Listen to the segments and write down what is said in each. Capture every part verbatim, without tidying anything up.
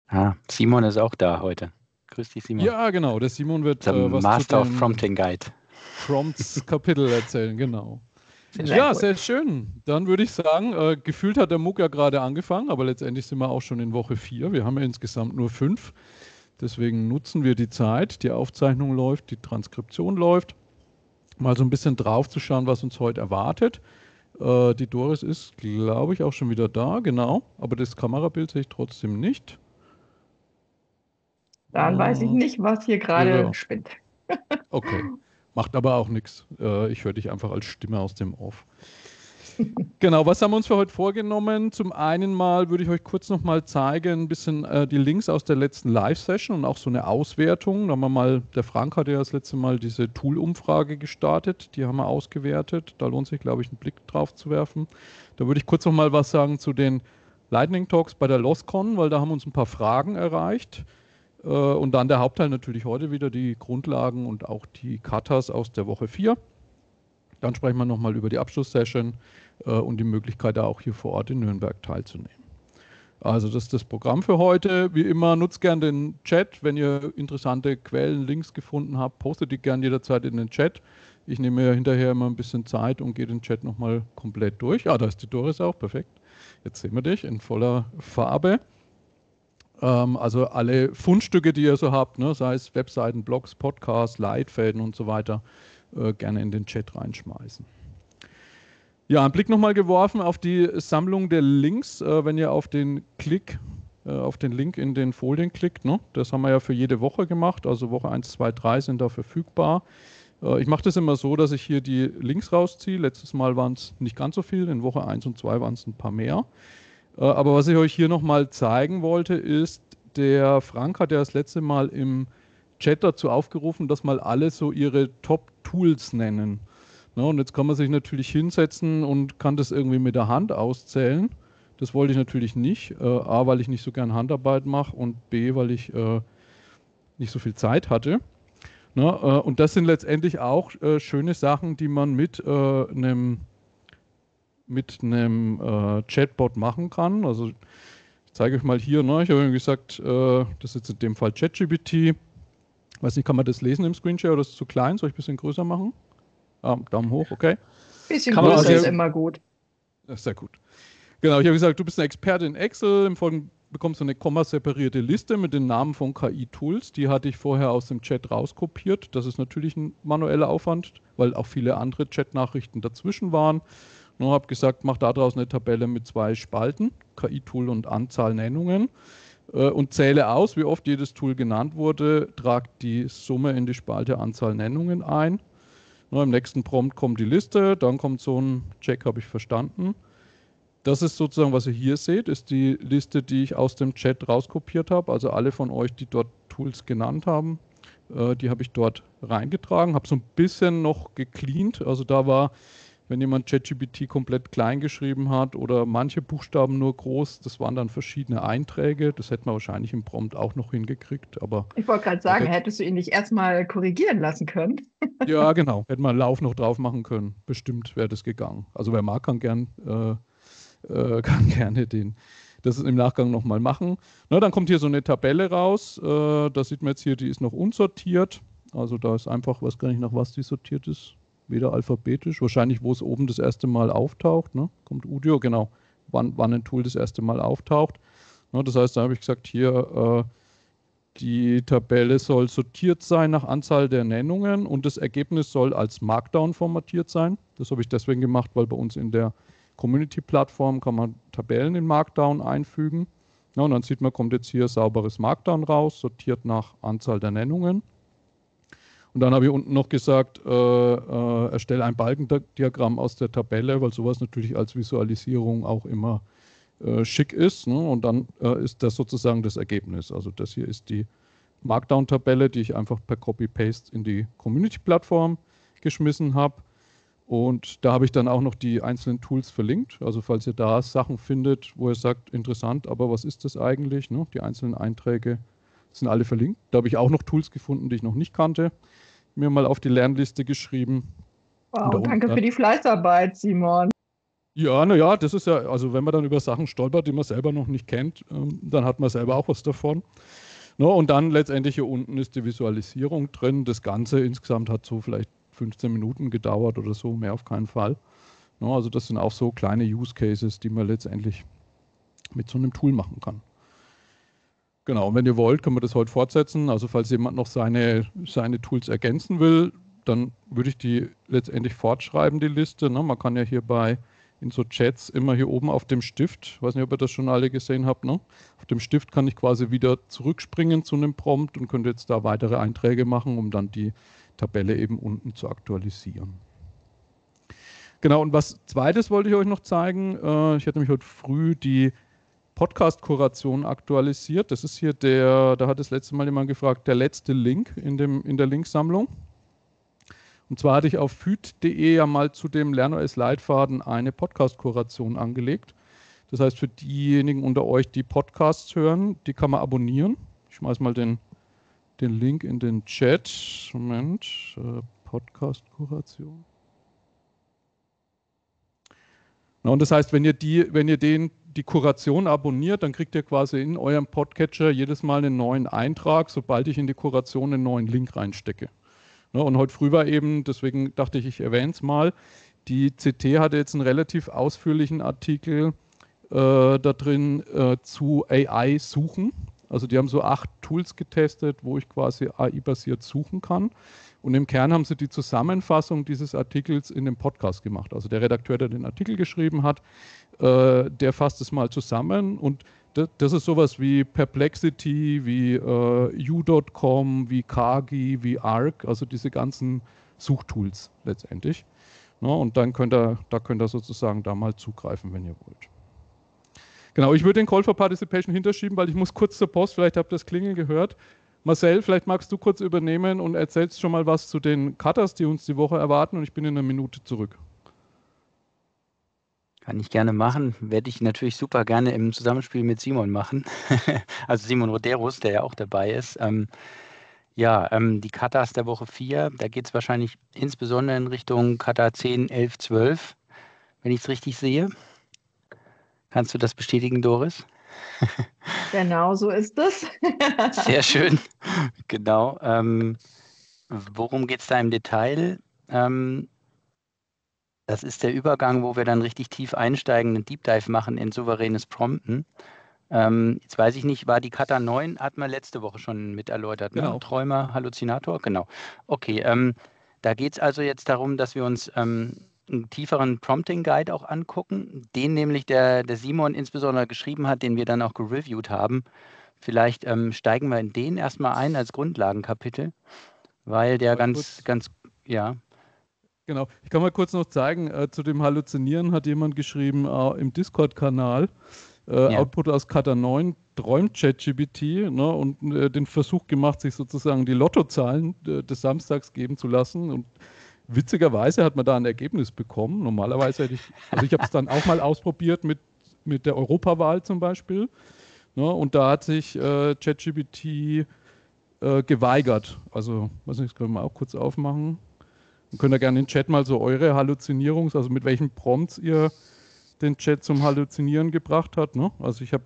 Ah, Simon ist auch da heute. Grüß dich, Simon. Ja, genau. Der Simon wird Der äh, was Master zu of den Prompting Guide. Prompts-Kapitel erzählen, genau. Sehr Sehr Ja, gut. sehr schön. Dann würde ich sagen, äh, gefühlt hat der M O O C ja gerade angefangen, aber letztendlich sind wir auch schon in Woche vier. Wir haben ja insgesamt nur fünf. Deswegen nutzen wir die Zeit. Die Aufzeichnung läuft, die Transkription läuft. Mal so ein bisschen drauf zu schauen, was uns heute erwartet. Äh, die Doris ist, glaube ich, auch schon wieder da, genau. Aber das Kamerabild sehe ich trotzdem nicht. Dann weiß ich Äh, nicht, was hier gerade ja, spinnt. okay. Macht aber auch nichts. Äh, ich höre dich einfach als Stimme aus dem Off. Genau, was haben wir uns für heute vorgenommen? Zum einen mal würde ich euch kurz noch mal zeigen, ein bisschen äh, die Links aus der letzten Live-Session und auch so eine Auswertung. Da haben wir mal, der Frank hatte ja das letzte Mal diese Tool-Umfrage gestartet, die haben wir ausgewertet. Da lohnt sich, glaube ich, einen Blick drauf zu werfen. Da würde ich kurz noch mal was sagen zu den Lightning Talks bei der LOSCON, weil da haben uns ein paar Fragen erreicht. Äh, und dann der Hauptteil natürlich heute wieder, die Grundlagen und auch die Katas aus der Woche vier. Dann sprechen wir nochmal über die Abschlusssession äh, und die Möglichkeit, da auch hier vor Ort in Nürnberg teilzunehmen. Also das ist das Programm für heute. Wie immer, nutzt gerne den Chat. Wenn ihr interessante Quellen, Links gefunden habt, postet die gerne jederzeit in den Chat. Ich nehme mir hinterher immer ein bisschen Zeit und gehe den Chat nochmal komplett durch. Ah, da ist die Doris auch, perfekt. Jetzt sehen wir dich in voller Farbe. Ähm, also alle Fundstücke, die ihr so habt, ne, sei es Webseiten, Blogs, Podcasts, Leitfäden und so weiter, äh, gerne in den Chat reinschmeißen. Ja, einen Blick nochmal geworfen auf die Sammlung der Links, äh, wenn ihr auf den Klick, äh, auf den Link in den Folien klickt. Ne? Das haben wir ja für jede Woche gemacht, also Woche eins, zwei, drei sind da verfügbar. Äh, ich mache das immer so, dass ich hier die Links rausziehe. Letztes Mal waren es nicht ganz so viel, in Woche eins und zwei waren es ein paar mehr. Äh, aber was ich euch hier nochmal zeigen wollte, ist, der Frank hat ja das letzte Mal im Chat dazu aufgerufen, dass mal alle so ihre Top-Tools nennen. Na, und jetzt kann man sich natürlich hinsetzen und kann das irgendwie mit der Hand auszählen. Das wollte ich natürlich nicht. Äh, A, weil ich nicht so gern Handarbeit mache und B, weil ich äh, nicht so viel Zeit hatte. Na, äh, und das sind letztendlich auch äh, schöne Sachen, die man mit äh, einem mit einem äh, Chatbot machen kann. Also ich zeige euch mal hier, ne? Ich habe gesagt, äh, das ist jetzt in dem Fall ChatGPT. Weiß nicht, kann man das lesen im Screenshare oder ist es zu klein? Soll ich ein bisschen größer machen? Ah, Daumen hoch, okay. Bisschen Kann man größer das ist lesen? immer gut. Das ist sehr gut. Genau, ich habe gesagt, du bist ein Experte in Excel. Im Folgenden bekommst du eine kommaseparierte Liste mit den Namen von K I-Tools. Die hatte ich vorher aus dem Chat rauskopiert. Das ist natürlich ein manueller Aufwand, weil auch viele andere Chat-Nachrichten dazwischen waren. Und habe gesagt, mach daraus eine Tabelle mit zwei Spalten, K I-Tool und Anzahl Nennungen. Äh, und zähle aus, wie oft jedes Tool genannt wurde, trage die Summe in die Spalte Anzahl Nennungen ein. Na, im nächsten Prompt kommt die Liste, dann kommt so ein Check, habe ich verstanden. Das ist sozusagen, was ihr hier seht, ist die Liste, die ich aus dem Chat rauskopiert habe. Also alle von euch, die dort Tools genannt haben, äh, die habe ich dort reingetragen. Habe so ein bisschen noch gecleant. Also da war, wenn jemand ChatGPT komplett klein geschrieben hat oder manche Buchstaben nur groß, das waren dann verschiedene Einträge. Das hätten wir wahrscheinlich im Prompt auch noch hingekriegt. Aber Ich wollte gerade sagen, hättest du ihn nicht erstmal korrigieren lassen können? ja, genau. Hätten wir einen Lauf noch drauf machen können. Bestimmt wäre das gegangen. Also wer mag, kann gern äh, Äh, kann gerne den, das im Nachgang nochmal machen. Na, dann kommt hier so eine Tabelle raus. Äh, da sieht man jetzt hier, die ist noch unsortiert. Also da ist einfach, weiß gar nicht, nach was die sortiert ist. Weder alphabetisch. Wahrscheinlich, wo es oben das erste Mal auftaucht. Ne? Kommt Udio, genau. Wann, wann ein Tool das erste Mal auftaucht. Na, das heißt, da habe ich gesagt, hier, äh, die Tabelle soll sortiert sein nach Anzahl der Nennungen und das Ergebnis soll als Markdown formatiert sein. Das habe ich deswegen gemacht, weil bei uns in der Community-Plattform kann man Tabellen in Markdown einfügen. Ja, und dann sieht man, kommt jetzt hier sauberes Markdown raus, sortiert nach Anzahl der Nennungen. Und dann habe ich unten noch gesagt, äh, äh, erstelle ein Balkendiagramm aus der Tabelle, weil sowas natürlich als Visualisierung auch immer äh, schick ist. Ne? Und dann äh, ist das sozusagen das Ergebnis. Also das hier ist die Markdown-Tabelle, die ich einfach per Copy-Paste in die Community-Plattform geschmissen habe. Und da habe ich dann auch noch die einzelnen Tools verlinkt. Also falls ihr da Sachen findet, wo ihr sagt, interessant, aber was ist das eigentlich? Ne? Die einzelnen Einträge sind alle verlinkt. Da habe ich auch noch Tools gefunden, die ich noch nicht kannte. Mir mal auf die Lernliste geschrieben. Wow, danke für die Fleißarbeit, Simon. Ja, naja, das ist ja, also wenn man dann über Sachen stolpert, die man selber noch nicht kennt, ähm, dann hat man selber auch was davon. No, und dann letztendlich hier unten ist die Visualisierung drin. Das Ganze insgesamt hat so vielleicht fünfzehn Minuten gedauert oder so, mehr auf keinen Fall. No, also das sind auch so kleine Use Cases, die man letztendlich mit so einem Tool machen kann. Genau, und wenn ihr wollt, können wir das heute fortsetzen. Also falls jemand noch seine, seine Tools ergänzen will, dann würde ich die letztendlich fortschreiben, die Liste. Ne? Man kann ja hier bei in so Chats immer hier oben auf dem Stift, ich weiß nicht, ob ihr das schon alle gesehen habt, ne? Auf dem Stift kann ich quasi wieder zurückspringen zu einem Prompt und könnte jetzt da weitere Einträge machen, um dann die Tabelle eben unten zu aktualisieren. Genau, und was zweites wollte ich euch noch zeigen. Äh, ich hatte nämlich heute früh die Podcast-Kuration aktualisiert. Das ist hier der, da hat das letzte Mal jemand gefragt, der letzte Link in, dem, in der Linksammlung. Und zwar hatte ich auf f ü t punkt d e ja mal zu dem LernOS-Leitfaden eine Podcast-Kuration angelegt. Das heißt, für diejenigen unter euch, die Podcasts hören, die kann man abonnieren. Ich schmeiße mal den, den Link in den Chat. Moment, äh, Podcast-Kuration. Na, und das heißt, wenn ihr, die, wenn ihr den, die Kuration abonniert, dann kriegt ihr quasi in eurem Podcatcher jedes Mal einen neuen Eintrag, sobald ich in die Kuration einen neuen Link reinstecke. Und heute früh war eben, deswegen dachte ich, ich erwähne es mal, die C T hatte jetzt einen relativ ausführlichen Artikel äh, da drin äh, zu A I-Suchen. Also die haben so acht Tools getestet, wo ich quasi A I-basiert suchen kann. Und im Kern haben sie die Zusammenfassung dieses Artikels in dem Podcast gemacht. Also der Redakteur, der den Artikel geschrieben hat, äh, der fasst es mal zusammen und das ist sowas wie Perplexity, wie äh, U Punkt com, wie Kagi, wie Arc, also diese ganzen Suchtools letztendlich. Ja, und dann könnt ihr, da könnt ihr sozusagen da mal zugreifen, wenn ihr wollt. Genau, ich würde den Call for Participation hinterschieben, weil ich muss kurz zur Post, vielleicht habt ihr das Klingeln gehört. Marcel, vielleicht magst du kurz übernehmen und erzählst schon mal was zu den Cutters, die uns die Woche erwarten und ich bin in einer Minute zurück. Kann ich gerne machen. Werde ich natürlich super gerne im Zusammenspiel mit Simon machen. Also Simon Roderus, der ja auch dabei ist. Ähm, ja, ähm, die Katas der Woche vier, da geht es wahrscheinlich insbesondere in Richtung Kata zehn, elf, zwölf, wenn ich es richtig sehe. Kannst du das bestätigen, Doris? Genau so ist es. Sehr schön. Genau. Ähm, worum geht es da im Detail? Ähm, Das ist der Übergang, wo wir dann richtig tief einsteigen, einen Deep Dive machen in souveränes Prompten. Ähm, jetzt weiß ich nicht, war die Kata neun, hat man letzte Woche schon mit erläutert, Genau. ne? Träumer, Halluzinator, genau. Okay, ähm, da geht es also jetzt darum, dass wir uns ähm, einen tieferen Prompting-Guide auch angucken, den nämlich der, der Simon insbesondere geschrieben hat, den wir dann auch gereviewt haben. Vielleicht ähm, steigen wir in den erstmal ein als Grundlagenkapitel, weil der Mal ganz, kurz. ganz, ja. Genau, ich kann mal kurz noch zeigen, äh, zu dem Halluzinieren hat jemand geschrieben äh, im Discord-Kanal, äh, Ja. Output aus Kata neun, träumt ChatGPT, ne, und äh, den Versuch gemacht, sich sozusagen die Lottozahlen äh, des Samstags geben zu lassen und witzigerweise hat man da ein Ergebnis bekommen. Normalerweise hätte ich, also ich habe es dann auch mal ausprobiert mit, mit der Europawahl zum Beispiel, ne, und da hat sich äh, ChatGPT äh, geweigert, also, weiß nicht, das können wir auch kurz aufmachen. Dann könnt ihr gerne in den Chat mal so eure Halluzinierungs-, also mit welchen Prompts ihr den Chat zum Halluzinieren gebracht habt. Ne? Also ich habe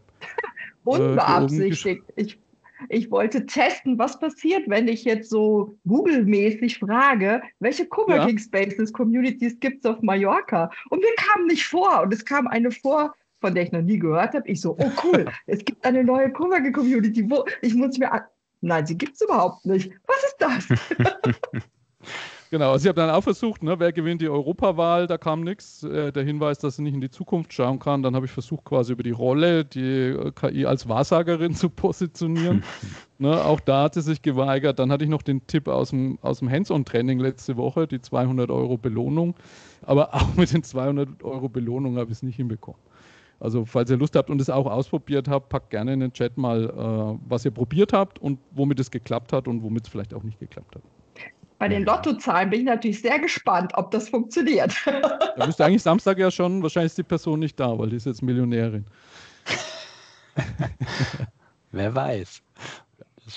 Unbeabsichtigt. Äh, ich, ich wollte testen, was passiert, wenn ich jetzt so Google-mäßig frage, welche Coworking Spaces, Communities gibt es auf Mallorca? Und mir kam nicht vor. Und es kam eine vor, von der ich noch nie gehört habe. Ich so, oh cool, es gibt eine neue Coworking Community. Wo ich muss mir an Nein, sie gibt es überhaupt nicht. Was ist das? Genau, also ich habe dann auch versucht, ne, wer gewinnt die Europawahl, da kam nichts. Äh, der Hinweis, dass sie nicht in die Zukunft schauen kann. Dann habe ich versucht, quasi über die Rolle die K I als Wahrsagerin zu positionieren. Ne, auch da hat sie sich geweigert. Dann hatte ich noch den Tipp aus dem, aus dem Hands-on-Training letzte Woche, die zweihundert Euro Belohnung. Aber auch mit den zweihundert Euro Belohnung habe ich es nicht hinbekommen. Also falls ihr Lust habt und es auch ausprobiert habt, packt gerne in den Chat mal, äh, was ihr probiert habt und womit es geklappt hat und womit es vielleicht auch nicht geklappt hat. Bei den Lottozahlen bin ich natürlich sehr gespannt, ob das funktioniert. Da müsste eigentlich Samstag ja schon, wahrscheinlich ist die Person nicht da, weil die ist jetzt Millionärin. Wer weiß. Das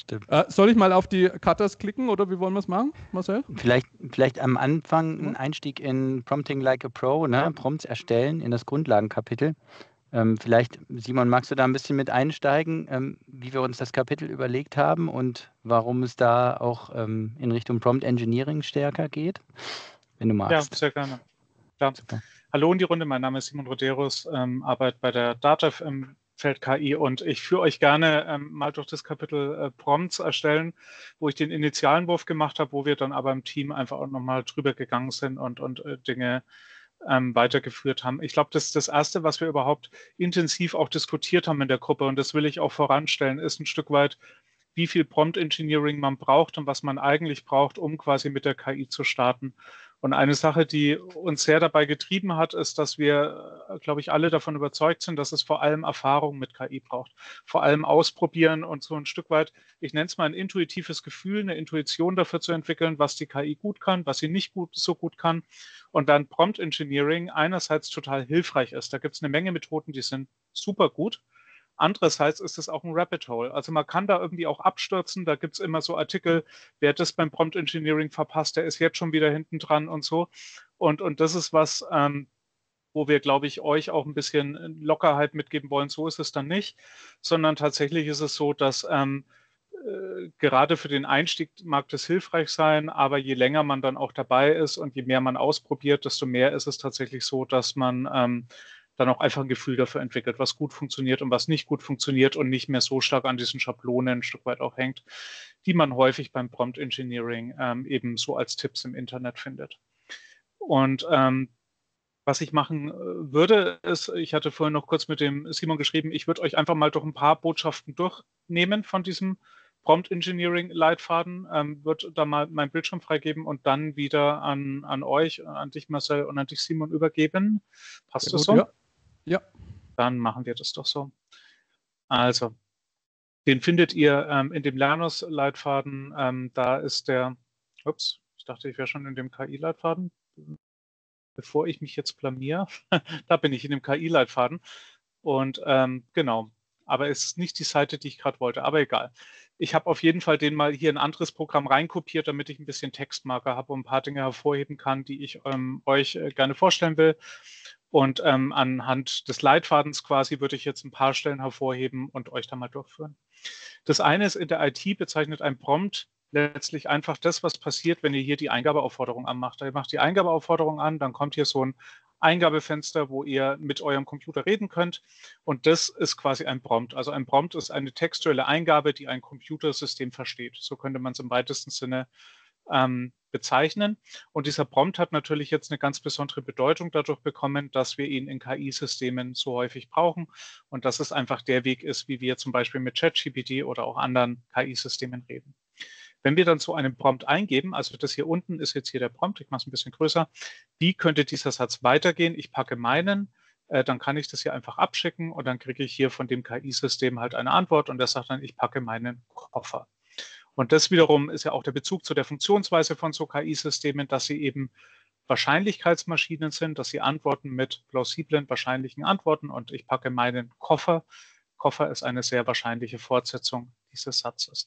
Stimmt. Äh, soll ich mal auf die Katas klicken oder wie wollen wir es machen, Marcel? Vielleicht, vielleicht am Anfang ein Einstieg in Prompting Like a Pro, ne? Prompts erstellen in das Grundlagenkapitel. Ähm, vielleicht, Simon, magst du da ein bisschen mit einsteigen, ähm, wie wir uns das Kapitel überlegt haben und warum es da auch ähm, in Richtung Prompt Engineering stärker geht, wenn du magst. Ja, sehr gerne. Klar. Super. Hallo in die Runde, mein Name ist Simon Roderus, ähm, arbeite bei der DATEV im Feld K I und ich führe euch gerne ähm, mal durch das Kapitel äh, Prompts erstellen, wo ich den Initialenwurf gemacht habe, wo wir dann aber im Team einfach auch nochmal drüber gegangen sind und, und äh, Dinge ähm, weitergeführt haben. Ich glaube, das ist das Erste, was wir überhaupt intensiv auch diskutiert haben in der Gruppe und das will ich auch voranstellen, ist ein Stück weit, wie viel Prompt Engineering man braucht und was man eigentlich braucht, um quasi mit der K I zu starten. Und eine Sache, die uns sehr dabei getrieben hat, ist, dass wir, glaube ich, alle davon überzeugt sind, dass es vor allem Erfahrung mit K I braucht. Vor allem ausprobieren und so ein Stück weit, ich nenne es mal ein intuitives Gefühl, eine Intuition dafür zu entwickeln, was die K I gut kann, was sie nicht gut, so gut kann. Und dann Prompt Engineering einerseits total hilfreich ist. Da gibt es eine Menge Methoden, die sind super gut. Andererseits ist es auch ein Rabbit Hole. Also man kann da irgendwie auch abstürzen. Da gibt es immer so Artikel, wer das beim Prompt Engineering verpasst, der ist jetzt schon wieder hinten dran und so. Und, und das ist was, ähm, wo wir, glaube ich, euch auch ein bisschen Lockerheit mitgeben wollen. So ist es dann nicht, sondern tatsächlich ist es so, dass ähm, äh, gerade für den Einstieg mag das hilfreich sein, aber je länger man dann auch dabei ist und je mehr man ausprobiert, desto mehr ist es tatsächlich so, dass man ähm, dann auch einfach ein Gefühl dafür entwickelt, was gut funktioniert und was nicht gut funktioniert und nicht mehr so stark an diesen Schablonen ein Stück weit auch hängt, die man häufig beim Prompt Engineering ähm, eben so als Tipps im Internet findet. Und ähm, was ich machen äh, würde, ist, ich hatte vorhin noch kurz mit dem Simon geschrieben, ich würde euch einfach mal durch ein paar Botschaften durchnehmen von diesem Prompt Engineering Leitfaden, ähm, würde da mal meinen Bildschirm freigeben und dann wieder an, an euch, an dich Marcel und an dich Simon übergeben. Passt das so? Ja. Ja. Dann machen wir das doch so. Also, den findet ihr ähm, in dem Lernos-Leitfaden. Ähm, da ist der, ups, ich dachte, ich wäre schon in dem K I-Leitfaden. Bevor ich mich jetzt blamier, da bin ich in dem K I-Leitfaden. Und ähm, genau, aber es ist nicht die Seite, die ich gerade wollte, aber egal. Ich habe auf jeden Fall den mal hier in ein anderes Programm reinkopiert, damit ich ein bisschen Textmarker habe und ein paar Dinge hervorheben kann, die ich ähm, euch äh, gerne vorstellen will. Und ähm, anhand des Leitfadens quasi würde ich jetzt ein paar Stellen hervorheben und euch da mal durchführen. Das eine ist, in der I T bezeichnet ein Prompt letztlich einfach das, was passiert, wenn ihr hier die Eingabeaufforderung anmacht. Ihr macht die Eingabeaufforderung an, dann kommt hier so ein Eingabefenster, wo ihr mit eurem Computer reden könnt. Und das ist quasi ein Prompt. Also ein Prompt ist eine textuelle Eingabe, die ein Computersystem versteht. So könnte man es im weitesten Sinne ähm, bezeichnen. Und dieser Prompt hat natürlich jetzt eine ganz besondere Bedeutung dadurch bekommen, dass wir ihn in K I-Systemen so häufig brauchen und dass es einfach der Weg ist, wie wir zum Beispiel mit ChatGPT oder auch anderen K I-Systemen reden. Wenn wir dann so einen Prompt eingeben, also das hier unten ist jetzt hier der Prompt, ich mache es ein bisschen größer, wie könnte dieser Satz weitergehen? Ich packe meinen, äh, dann kann ich das hier einfach abschicken und dann kriege ich hier von dem K I-System halt eine Antwort und der sagt dann, ich packe meinen Koffer. Und das wiederum ist ja auch der Bezug zu der Funktionsweise von so K I-Systemen, dass sie eben Wahrscheinlichkeitsmaschinen sind, dass sie antworten mit plausiblen, wahrscheinlichen Antworten und ich packe meinen Koffer. Koffer ist eine sehr wahrscheinliche Fortsetzung dieses Satzes.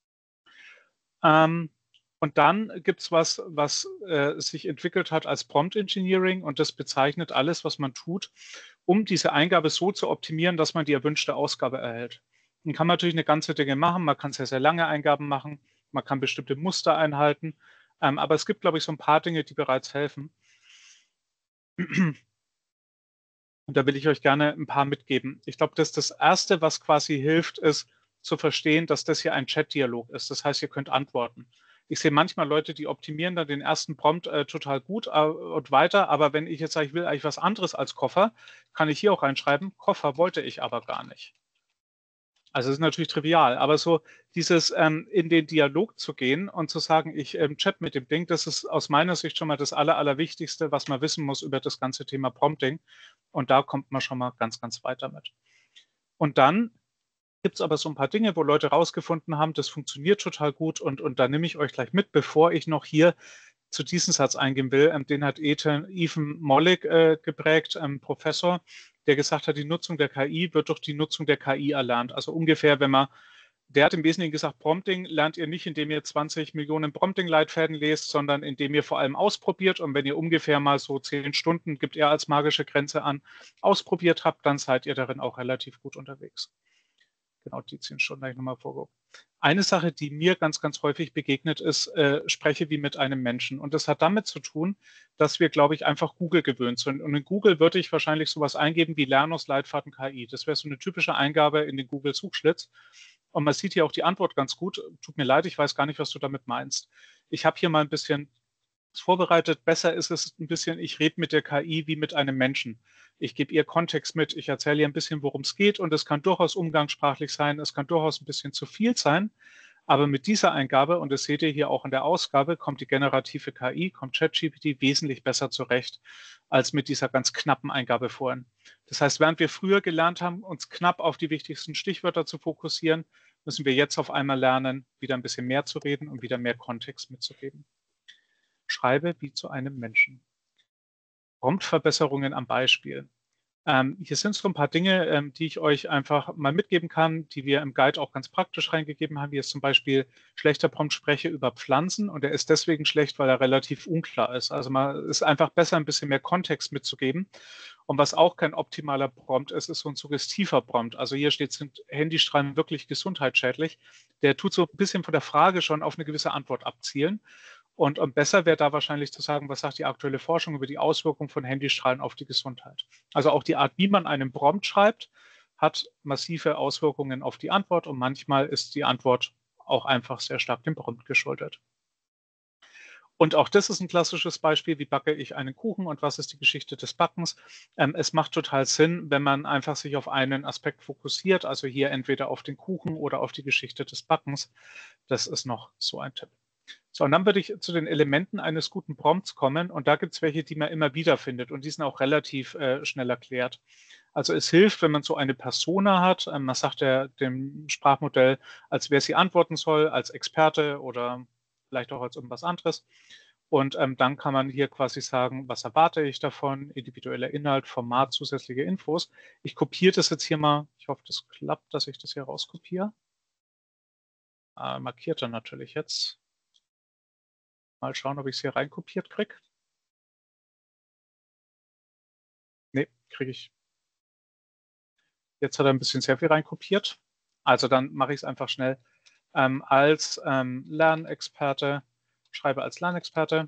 Ähm, und dann gibt es was, was äh, sich entwickelt hat als Prompt Engineering und das bezeichnet alles, was man tut, um diese Eingabe so zu optimieren, dass man die erwünschte Ausgabe erhält. Dann kann man natürlich eine ganze Dinge machen, man kann sehr, sehr lange Eingaben machen, man kann bestimmte Muster einhalten, ähm, aber es gibt, glaube ich, so ein paar Dinge, die bereits helfen. Und da will ich euch gerne ein paar mitgeben. Ich glaube, dass das Erste, was quasi hilft, ist zu verstehen, dass das hier ein Chat-Dialog ist. Das heißt, ihr könnt antworten. Ich sehe manchmal Leute, die optimieren dann den ersten Prompt äh, total gut äh, und weiter, aber wenn ich jetzt sage, ich will eigentlich was anderes als Koffer, kann ich hier auch reinschreiben, Koffer wollte ich aber gar nicht. Also das ist natürlich trivial, aber so dieses ähm, in den Dialog zu gehen und zu sagen, ich ähm, chat mit dem Ding, das ist aus meiner Sicht schon mal das Aller, Allerwichtigste, was man wissen muss über das ganze Thema Prompting. Und da kommt man schon mal ganz, ganz weit damit. Und dann gibt es aber so ein paar Dinge, wo Leute rausgefunden haben, das funktioniert total gut und, und da nehme ich euch gleich mit, bevor ich noch hier zu diesem Satz eingehen will. Ähm, den hat Ethan, Ethan Mollick äh, geprägt, ähm, Professor, der gesagt hat, die Nutzung der K I wird durch die Nutzung der K I erlernt. Also ungefähr, wenn man der hat im Wesentlichen gesagt, Prompting lernt ihr nicht, indem ihr zwanzig Millionen Prompting-Leitfäden lest, sondern indem ihr vor allem ausprobiert. Und wenn ihr ungefähr mal so zehn Stunden, gibt er als magische Grenze an, ausprobiert habt, dann seid ihr darin auch relativ gut unterwegs. Genau, die zehn Stunden habe ich nochmal vorgehoben. Eine Sache, die mir ganz, ganz häufig begegnet ist, äh, spreche wie mit einem Menschen. Und das hat damit zu tun, dass wir, glaube ich, einfach Google gewöhnt sind. Und in Google würde ich wahrscheinlich sowas eingeben wie Lernungsleitfaden K I. Das wäre so eine typische Eingabe in den Google-Suchschlitz. Und man sieht hier auch die Antwort ganz gut. Tut mir leid, ich weiß gar nicht, was du damit meinst. Ich habe hier mal ein bisschen vorbereitet. Besser ist es ein bisschen, ich rede mit der K I wie mit einem Menschen. Ich gebe ihr Kontext mit, ich erzähle ihr ein bisschen, worum es geht und es kann durchaus umgangssprachlich sein, es kann durchaus ein bisschen zu viel sein, aber mit dieser Eingabe, und das seht ihr hier auch in der Ausgabe, kommt die generative K I, kommt ChatGPT wesentlich besser zurecht als mit dieser ganz knappen Eingabe vorhin. Das heißt, während wir früher gelernt haben, uns knapp auf die wichtigsten Stichwörter zu fokussieren, müssen wir jetzt auf einmal lernen, wieder ein bisschen mehr zu reden und wieder mehr Kontext mitzugeben. Schreibe wie zu einem Menschen. Promptverbesserungen am Beispiel. Ähm, hier sind so ein paar Dinge, ähm, die ich euch einfach mal mitgeben kann, die wir im Guide auch ganz praktisch reingegeben haben. Hier ist zum Beispiel schlechter Prompt, spreche über Pflanzen und er ist deswegen schlecht, weil er relativ unklar ist. Also man ist einfach besser, ein bisschen mehr Kontext mitzugeben. Und was auch kein optimaler Prompt ist, ist so ein suggestiver Prompt. Also hier steht, sind Handystrahlen wirklich gesundheitsschädlich? Der tut so ein bisschen von der Frage schon auf eine gewisse Antwort abzielen. Und, und besser wäre da wahrscheinlich zu sagen, was sagt die aktuelle Forschung über die Auswirkungen von Handystrahlen auf die Gesundheit. Also auch die Art, wie man einen Prompt schreibt, hat massive Auswirkungen auf die Antwort und manchmal ist die Antwort auch einfach sehr stark dem Prompt geschuldet. Und auch das ist ein klassisches Beispiel, wie backe ich einen Kuchen und was ist die Geschichte des Backens. Ähm, es macht total Sinn, wenn man einfach sich auf einen Aspekt fokussiert, also hier entweder auf den Kuchen oder auf die Geschichte des Backens. Das ist noch so ein Tipp. So, und dann würde ich zu den Elementen eines guten Prompts kommen und da gibt es welche, die man immer wieder findet und die sind auch relativ äh, schnell erklärt. Also es hilft, wenn man so eine Persona hat, ähm, man sagt ja dem Sprachmodell, als wer sie antworten soll, als Experte oder vielleicht auch als irgendwas anderes. Und ähm, dann kann man hier quasi sagen, was erwarte ich davon, individueller Inhalt, Format, zusätzliche Infos. Ich kopiere das jetzt hier mal, ich hoffe, das klappt, dass ich das hier rauskopiere. Äh, markiert dann natürlich jetzt. Mal schauen, ob ich es hier reinkopiert kriege. Nee, kriege ich. Jetzt hat er ein bisschen sehr viel reinkopiert. Also dann mache ich es einfach schnell. Ähm, als ähm, Lernexperte, schreibe als Lernexperte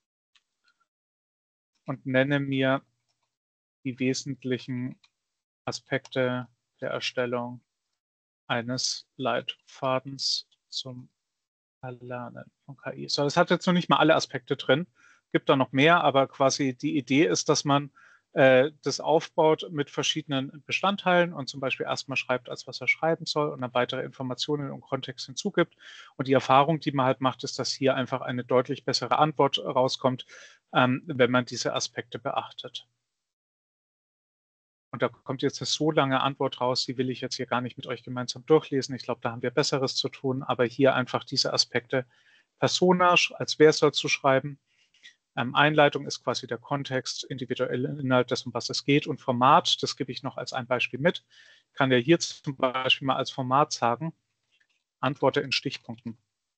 und nenne mir die wesentlichen Aspekte der Erstellung eines Leitfadens zum Erlernen von K I. So, das hat jetzt noch nicht mal alle Aspekte drin, gibt da noch mehr, aber quasi die Idee ist, dass man äh, das aufbaut mit verschiedenen Bestandteilen und zum Beispiel erstmal schreibt, als was er schreiben soll und dann weitere Informationen und Kontext hinzugibt. Und die Erfahrung, die man halt macht, ist, dass hier einfach eine deutlich bessere Antwort rauskommt, ähm, wenn man diese Aspekte beachtet. Und da kommt jetzt eine so lange Antwort raus, die will ich jetzt hier gar nicht mit euch gemeinsam durchlesen. Ich glaube, da haben wir Besseres zu tun, aber hier einfach diese Aspekte. Persona, als wer soll zu schreiben. Ähm, Einleitung ist quasi der Kontext, individuelle Inhalt, das um was es geht. Und Format, das gebe ich noch als ein Beispiel mit. Kann ja hier zum Beispiel mal als Format sagen, antworte in Stichpunkten.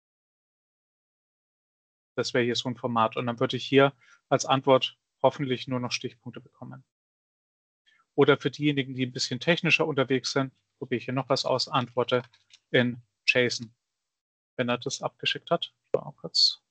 Das wäre hier so ein Format. Und dann würde ich hier als Antwort hoffentlich nur noch Stichpunkte bekommen. Oder für diejenigen, die ein bisschen technischer unterwegs sind, probiere ich hier noch was aus, antworte in JSON, wenn er das abgeschickt hat. So, kurz.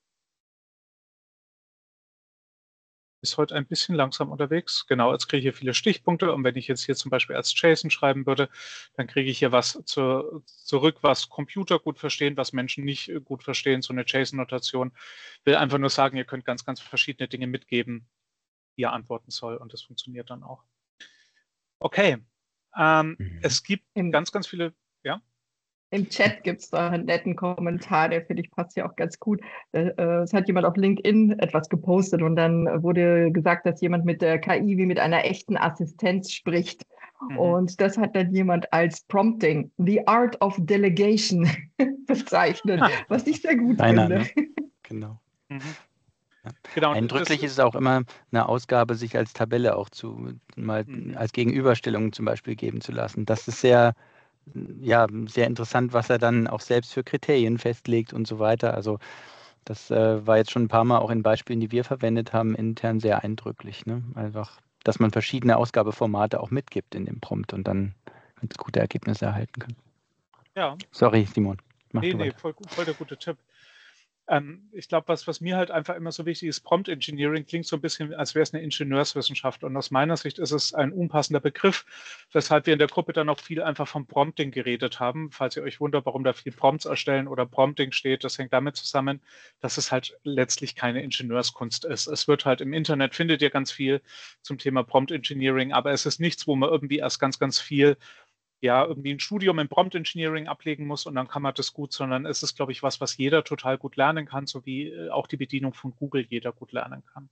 Ist heute ein bisschen langsam unterwegs. Genau, jetzt kriege ich hier viele Stichpunkte und wenn ich jetzt hier zum Beispiel als JSON schreiben würde, dann kriege ich hier was zu, zurück, was Computer gut verstehen, was Menschen nicht gut verstehen. So eine JSON-Notation will einfach nur sagen, ihr könnt ganz, ganz verschiedene Dinge mitgeben, die ihr antworten soll und das funktioniert dann auch. Okay, ähm, mhm. Es gibt Im, ganz, ganz viele, ja? Im Chat gibt es da einen netten Kommentar, der finde ich passt ja auch ganz gut. Es hat jemand auf LinkedIn etwas gepostet und dann wurde gesagt, dass jemand mit der K I wie mit einer echten Assistenz spricht. Mhm. Und das hat dann jemand als Prompting, the art of delegation bezeichnet, was ich sehr gut Deiner, finde. Ne? Genau. Mhm. Genau, eindrücklich ist es auch immer, eine Ausgabe sich als Tabelle auch zu mal mhm. als Gegenüberstellung zum Beispiel geben zu lassen. Das ist sehr, ja, sehr interessant, was er dann auch selbst für Kriterien festlegt und so weiter. Also das äh, war jetzt schon ein paar Mal auch in Beispielen, die wir verwendet haben, intern sehr eindrücklich. Ne? Einfach, dass man verschiedene Ausgabeformate auch mitgibt in dem Prompt und dann ganz gute Ergebnisse erhalten kann. Ja. Sorry, Simon. Mach nee, du nee, weiter. voll, voll der gute Tipp. Ähm, ich glaube, was, was mir halt einfach immer so wichtig ist, Prompt Engineering klingt so ein bisschen, als wäre es eine Ingenieurswissenschaft. Und aus meiner Sicht ist es ein unpassender Begriff, weshalb wir in der Gruppe dann auch viel einfach vom Prompting geredet haben. Falls ihr euch wundert, warum da viel Prompts erstellen oder Prompting steht, das hängt damit zusammen, dass es halt letztlich keine Ingenieurskunst ist. Es wird halt im Internet, findet ihr ganz viel zum Thema Prompt Engineering, aber es ist nichts, wo man irgendwie erst ganz, ganz viel ja, irgendwie ein Studium in Prompt Engineering ablegen muss und dann kann man das gut, sondern es ist, glaube ich, was, was jeder total gut lernen kann, so wie äh, auch die Bedienung von Google jeder gut lernen kann.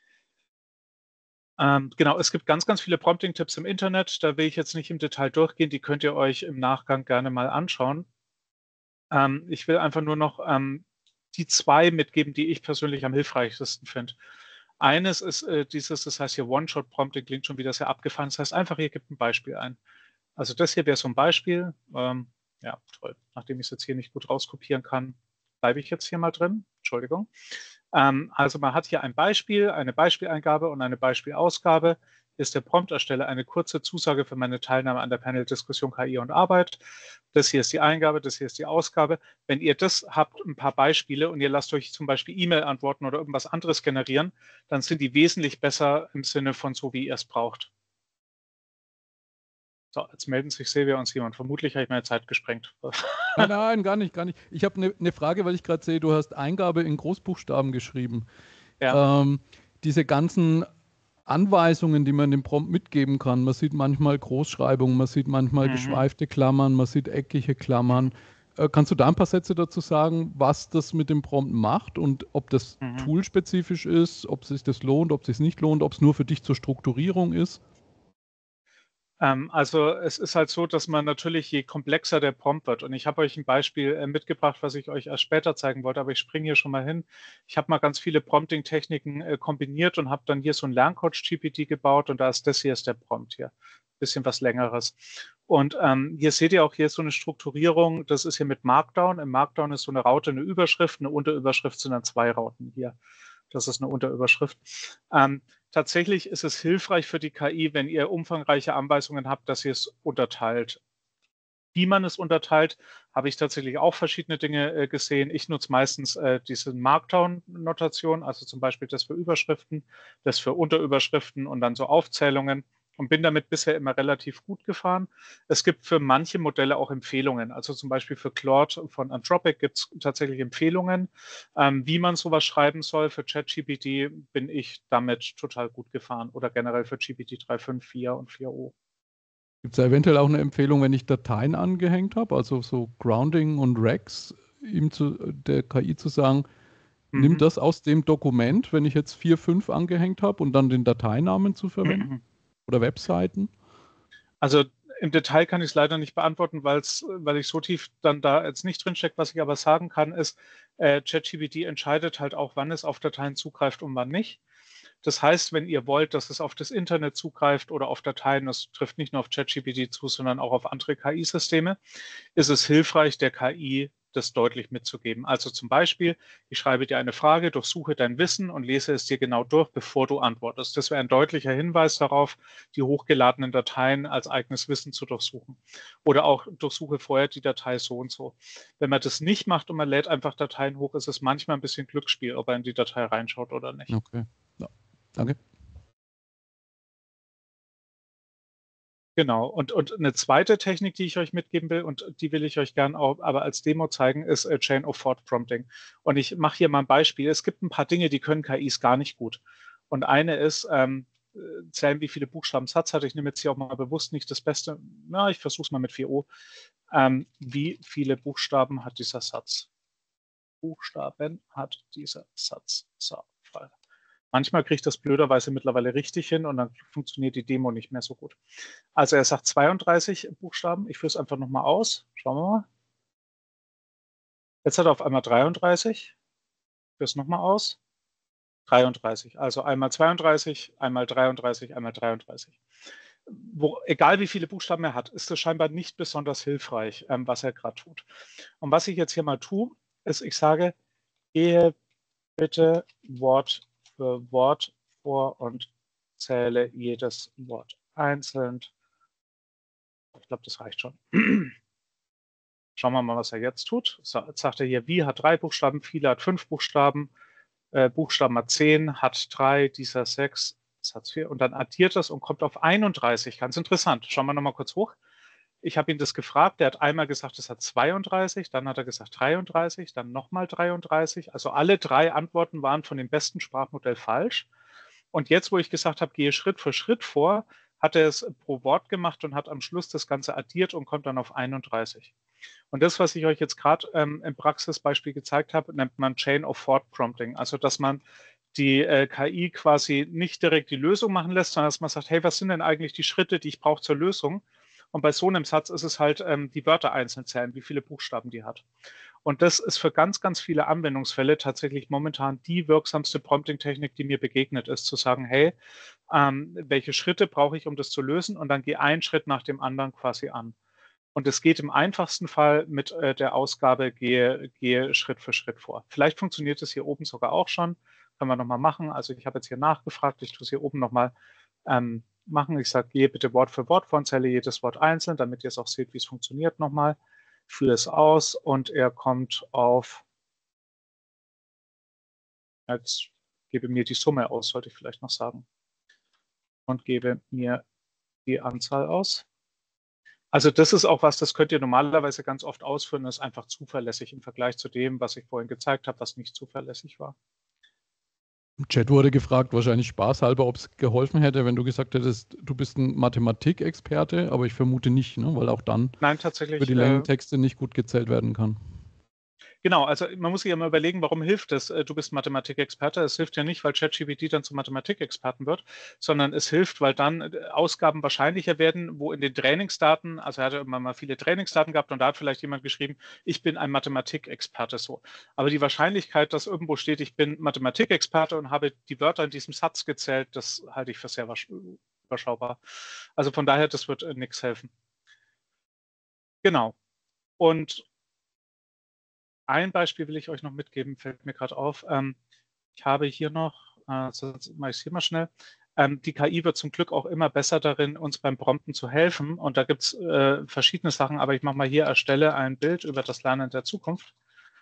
Ähm, genau, es gibt ganz, ganz viele Prompting-Tipps im Internet, da will ich jetzt nicht im Detail durchgehen, die könnt ihr euch im Nachgang gerne mal anschauen. Ähm, ich will einfach nur noch ähm, die zwei mitgeben, die ich persönlich am hilfreichsten finde. Eines ist äh, dieses, das heißt hier One-Shot-Prompting, klingt schon wieder sehr abgefahren, das heißt einfach, ihr gebt ein Beispiel ein. Also das hier wäre so ein Beispiel. Ähm, ja, toll. Nachdem ich es jetzt hier nicht gut rauskopieren kann, bleibe ich jetzt hier mal drin. Entschuldigung. Ähm, also man hat hier ein Beispiel, eine Beispieleingabe und eine Beispielausgabe. Ist der Promptersteller eine kurze Zusage für meine Teilnahme an der Panel-Diskussion K I und Arbeit. Das hier ist die Eingabe, das hier ist die Ausgabe. Wenn ihr das habt, ein paar Beispiele und ihr lasst euch zum Beispiel E-Mail-Antworten oder irgendwas anderes generieren, dann sind die wesentlich besser im Sinne von so, wie ihr es braucht. So, jetzt melden sich Silvia und Simon. Vermutlich habe ich meine Zeit gesprengt. Nein, nein, gar nicht, gar nicht. Ich habe eine ne Frage, weil ich gerade sehe, du hast Eingabe in Großbuchstaben geschrieben. Ja. Ähm, diese ganzen Anweisungen, die man in dem Prompt mitgeben kann, man sieht manchmal Großschreibungen, man sieht manchmal Mhm. geschweifte Klammern, man sieht eckige Klammern. Äh, kannst du da ein paar Sätze dazu sagen, was das mit dem Prompt macht und ob das Mhm. toolspezifisch ist, ob sich das lohnt, ob es sich nicht lohnt, ob es nur für dich zur Strukturierung ist? Ähm, also es ist halt so, dass man natürlich, je komplexer der Prompt wird, und ich habe euch ein Beispiel äh, mitgebracht, was ich euch erst später zeigen wollte, aber ich springe hier schon mal hin. Ich habe mal ganz viele Prompting-Techniken äh, kombiniert und habe dann hier so ein Lerncoach-G P T gebaut und da ist das hier ist der Prompt hier. Bisschen was Längeres. Und ähm, hier seht ihr auch, hier ist so eine Strukturierung, das ist hier mit Markdown. Im Markdown ist so eine Raute, eine Überschrift, eine Unterüberschrift sind dann zwei Rauten hier. Das ist eine Unterüberschrift. Ähm, tatsächlich ist es hilfreich für die K I, wenn ihr umfangreiche Anweisungen habt, dass ihr es unterteilt. Wie man es unterteilt, habe ich tatsächlich auch verschiedene Dinge äh, gesehen. Ich nutze meistens äh, diese Markdown-Notation, also zum Beispiel das für Überschriften, das für Unterüberschriften und dann so Aufzählungen und bin damit bisher immer relativ gut gefahren. Es gibt für manche Modelle auch Empfehlungen. Also zum Beispiel für Claude von Anthropic gibt es tatsächlich Empfehlungen, ähm, wie man sowas schreiben soll. Für ChatGPT bin ich damit total gut gefahren oder generell für G P T drei Punkt fünf, vier und vier o. Gibt es da eventuell auch eine Empfehlung, wenn ich Dateien angehängt habe, also so Grounding und Regs, ihm zu, der K I zu sagen, Mhm. nimm das aus dem Dokument, wenn ich jetzt vier, fünf angehängt habe und dann den Dateinamen zu verwenden? Mhm. Oder Webseiten? Also im Detail kann ich es leider nicht beantworten, weil's, weil ich so tief dann da jetzt nicht drinstecke. Was ich aber sagen kann, ist, äh, ChatGPT entscheidet halt auch, wann es auf Dateien zugreift und wann nicht. Das heißt, wenn ihr wollt, dass es auf das Internet zugreift oder auf Dateien, das trifft nicht nur auf ChatGPT zu, sondern auch auf andere K I-Systeme, ist es hilfreich, der K I das deutlich mitzugeben. Also zum Beispiel, ich schreibe dir eine Frage, durchsuche dein Wissen und lese es dir genau durch, bevor du antwortest. Das wäre ein deutlicher Hinweis darauf, die hochgeladenen Dateien als eigenes Wissen zu durchsuchen. Oder auch durchsuche vorher die Datei so und so. Wenn man das nicht macht und man lädt einfach Dateien hoch, ist es manchmal ein bisschen Glücksspiel, ob er in die Datei reinschaut oder nicht. Okay. Ja. Danke. Genau. Und, und eine zweite Technik, die ich euch mitgeben will, und die will ich euch gerne auch aber als Demo zeigen, ist äh, Chain of Thought Prompting. Und ich mache hier mal ein Beispiel. Es gibt ein paar Dinge, die können K Is gar nicht gut. Und eine ist, ähm, zählen, wie viele Buchstaben Satz hat. Ich nehme jetzt hier auch mal bewusst nicht das Beste. Na, ich versuche es mal mit vier o. Ähm, wie viele Buchstaben hat dieser Satz? Buchstaben hat dieser Satz. So, Fall. Manchmal kriege ich das blöderweise mittlerweile richtig hin und dann funktioniert die Demo nicht mehr so gut. Also er sagt zweiunddreißig Buchstaben. Ich führe es einfach nochmal aus. Schauen wir mal. Jetzt hat er auf einmal dreiunddreißig. Ich führe es nochmal aus. dreiunddreißig. Also einmal zweiunddreißig, einmal dreiunddreißig, einmal dreiunddreißig. wo, egal wie viele Buchstaben er hat, ist das scheinbar nicht besonders hilfreich, ähm, was er gerade tut. Und was ich jetzt hier mal tue, ist, ich sage, gehe bitte Wort für Wort vor und zähle jedes Wort einzeln. Ich glaube, das reicht schon. Schauen wir mal, was er jetzt tut. So, jetzt sagt er hier, wie hat drei Buchstaben, viele hat fünf Buchstaben, äh, Buchstaben hat zehn, hat drei, dieser sechs, das hat vier. Und dann addiert das und kommt auf einunddreißig. Ganz interessant. Schauen wir nochmal kurz hoch. Ich habe ihn das gefragt. Der hat einmal gesagt, es hat zweiunddreißig, dann hat er gesagt dreiunddreißig, dann nochmal dreiunddreißig. Also alle drei Antworten waren von dem besten Sprachmodell falsch. Und jetzt, wo ich gesagt habe, gehe Schritt für Schritt vor, hat er es pro Wort gemacht und hat am Schluss das Ganze addiert und kommt dann auf einunddreißig. Und das, was ich euch jetzt gerade ähm, im Praxisbeispiel gezeigt habe, nennt man Chain of Thought Prompting. Also, dass man die äh, K I quasi nicht direkt die Lösung machen lässt, sondern dass man sagt, hey, was sind denn eigentlich die Schritte, die ich brauche zur Lösung? Und bei so einem Satz ist es halt ähm, die Wörter einzeln zählen, wie viele Buchstaben die hat. Und das ist für ganz, ganz viele Anwendungsfälle tatsächlich momentan die wirksamste Prompting-Technik, die mir begegnet ist, zu sagen, hey, ähm, welche Schritte brauche ich, um das zu lösen? Und dann gehe einen Schritt nach dem anderen quasi an. Und es geht im einfachsten Fall mit äh, der Ausgabe, gehe, gehe Schritt für Schritt vor. Vielleicht funktioniert es hier oben sogar auch schon. Können wir nochmal machen. Also ich habe jetzt hier nachgefragt, ich tue es hier oben nochmal ähm, machen. Ich sage, gehe bitte Wort für Wort vor und zähle jedes Wort einzeln, damit ihr es auch seht, wie es funktioniert nochmal. Führe es aus und er kommt auf, jetzt gebe mir die Summe aus, sollte ich vielleicht noch sagen. Und gebe mir die Anzahl aus. Also das ist auch was, das könnt ihr normalerweise ganz oft ausführen, das ist einfach zuverlässig im Vergleich zu dem, was ich vorhin gezeigt habe, was nicht zuverlässig war. Im Chat wurde gefragt, wahrscheinlich spaßhalber, ob es geholfen hätte, wenn du gesagt hättest, du bist ein Mathematikexperte, aber ich vermute nicht, ne? Weil auch dann Nein, tatsächlich, für die Längentexte nicht gut gezählt werden kann. Genau, also man muss sich ja mal überlegen, warum hilft es? Du bist Mathematikexperte. Es hilft ja nicht, weil ChatGPT dann zum Mathematikexperten wird, sondern es hilft, weil dann Ausgaben wahrscheinlicher werden, wo in den Trainingsdaten, also er hatte immer mal viele Trainingsdaten gehabt und da hat vielleicht jemand geschrieben, ich bin ein Mathematikexperte so. Aber die Wahrscheinlichkeit, dass irgendwo steht, ich bin Mathematikexperte und habe die Wörter in diesem Satz gezählt, das halte ich für sehr überschaubar. Also von daher, das wird äh, nichts helfen. Genau. Und ein Beispiel will ich euch noch mitgeben, fällt mir gerade auf. Ähm, ich habe hier noch, äh, sonst mache ich es hier mal schnell, ähm, die K I wird zum Glück auch immer besser darin, uns beim Prompten zu helfen. Und da gibt es äh, verschiedene Sachen, aber ich mache mal hier, erstelle ein Bild über das Lernen der Zukunft.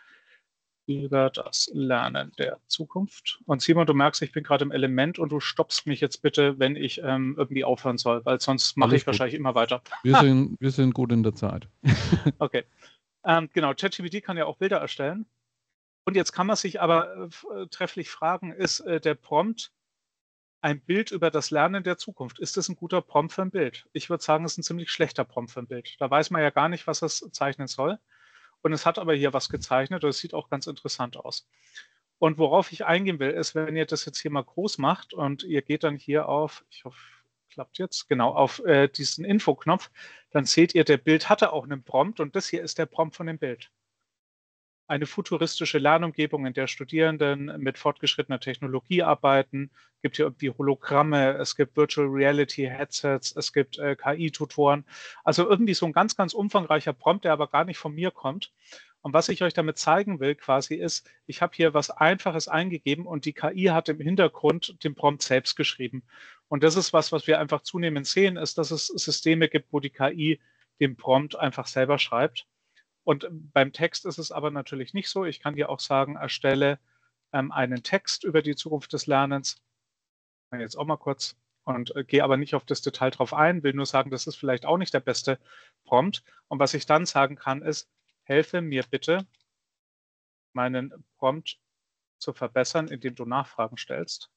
Über das Lernen der Zukunft. Und Simon, du merkst, ich bin gerade im Element und du stoppst mich jetzt bitte, wenn ich ähm, irgendwie aufhören soll, weil sonst mache ich gut. Wahrscheinlich immer weiter. Wir sind, wir sind gut in der Zeit. Okay. Ähm, genau, ChatGPT kann ja auch Bilder erstellen. Und jetzt kann man sich aber äh, trefflich fragen, ist äh, der Prompt ein Bild über das Lernen der Zukunft? Ist das ein guter Prompt für ein Bild? Ich würde sagen, es ist ein ziemlich schlechter Prompt für ein Bild. Da weiß man ja gar nicht, was es zeichnen soll. Und es hat aber hier was gezeichnet und es sieht auch ganz interessant aus. Und worauf ich eingehen will, ist, wenn ihr das jetzt hier mal groß macht und ihr geht dann hier auf, ich hoffe, klappt jetzt, genau, auf äh, diesen Infoknopf, dann seht ihr, der Bild hatte auch einen Prompt und das hier ist der Prompt von dem Bild. Eine futuristische Lernumgebung, in der Studierenden mit fortgeschrittener Technologie arbeiten. Es gibt hier irgendwie Hologramme, es gibt Virtual Reality Headsets, es gibt äh, K I-Tutoren. Also irgendwie so ein ganz, ganz umfangreicher Prompt, der aber gar nicht von mir kommt. Und was ich euch damit zeigen will quasi ist, ich habe hier was Einfaches eingegeben und die K I hat im Hintergrund den Prompt selbst geschrieben. Und das ist was, was wir einfach zunehmend sehen, ist, dass es Systeme gibt, wo die K I den Prompt einfach selber schreibt. Und beim Text ist es aber natürlich nicht so. Ich kann hier auch sagen, erstelle ähm, einen Text über die Zukunft des Lernens. Jetzt auch mal kurz und äh, gehe aber nicht auf das Detail drauf ein, will nur sagen, das ist vielleicht auch nicht der beste Prompt. Und was ich dann sagen kann, ist, helfe mir bitte, meinen Prompt zu verbessern, indem du Nachfragen stellst.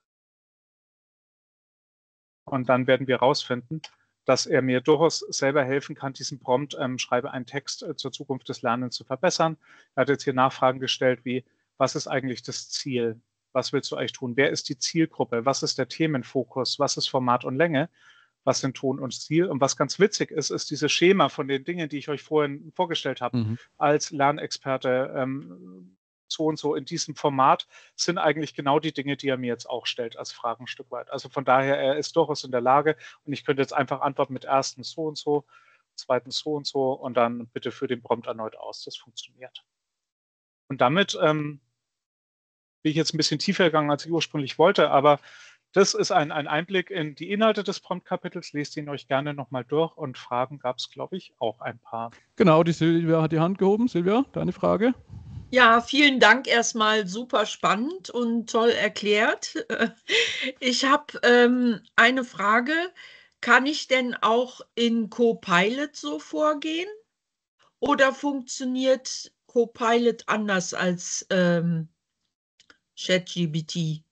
Und dann werden wir herausfinden, dass er mir durchaus selber helfen kann, diesen Prompt, ähm, schreibe einen Text äh, zur Zukunft des Lernens zu verbessern. Er hat jetzt hier Nachfragen gestellt wie, was ist eigentlich das Ziel? Was willst du eigentlich tun? Wer ist die Zielgruppe? Was ist der Themenfokus? Was ist Format und Länge? Was sind Ton und Stil? Und was ganz witzig ist, ist dieses Schema von den Dingen, die ich euch vorhin vorgestellt habe, mhm. als Lernexperte ähm, so und so in diesem Format, sind eigentlich genau die Dinge, die er mir jetzt auch stellt als Fragen ein Stück weit. Also von daher, er ist durchaus in der Lage und ich könnte jetzt einfach antworten mit erstens so und so, zweitens so und so und dann bitte für den Prompt erneut aus. Das funktioniert. Und damit ähm, bin ich jetzt ein bisschen tiefer gegangen, als ich ursprünglich wollte, aber das ist ein, ein Einblick in die Inhalte des Prompt-Kapitels. Lest ihn euch gerne nochmal durch und Fragen gab es, glaube ich, auch ein paar. Genau, die Silvia hat die Hand gehoben. Silvia, deine Frage? Ja, vielen Dank erstmal, super spannend und toll erklärt. Ich habe ähm, eine Frage. Kann ich denn auch in Copilot so vorgehen? Oder funktioniert Copilot anders als ähm, ChatGPT?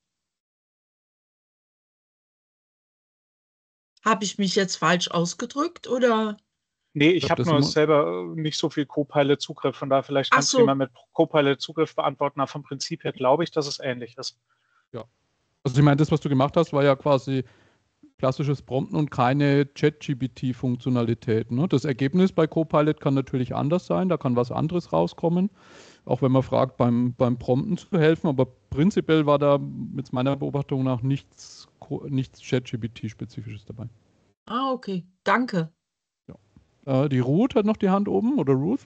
Habe ich mich jetzt falsch ausgedrückt oder? Nee, ich Ich glaub, habe das nur immer- selber äh, nicht so viel Copilot-Zugriff, von daher vielleicht Ach kannst du so. jemand mit Copilot-Zugriff beantworten, aber vom Prinzip her glaube ich, dass es ähnlich ist. Also ich meine, das, was du gemacht hast, war ja quasi klassisches Prompten und keine ChatGPT-Funktionalität. Ne? Das Ergebnis bei Copilot kann natürlich anders sein, da kann was anderes rauskommen, auch wenn man fragt, beim, beim Prompten zu helfen, aber prinzipiell war da mit meiner Beobachtung nach nichts, Co- nichts ChatGPT-Spezifisches dabei. Ah, okay. Danke. Äh, die Ruth hat noch die Hand oben, oder Ruth?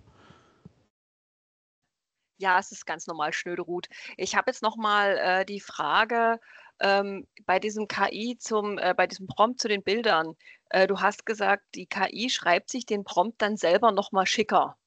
Ja, es ist ganz normal, Schnöderuth. Ich habe jetzt noch mal äh, die Frage ähm, bei diesem K I zum, äh, bei diesem Prompt zu den Bildern. Äh, du hast gesagt, die K I schreibt sich den Prompt dann selber noch mal schicker.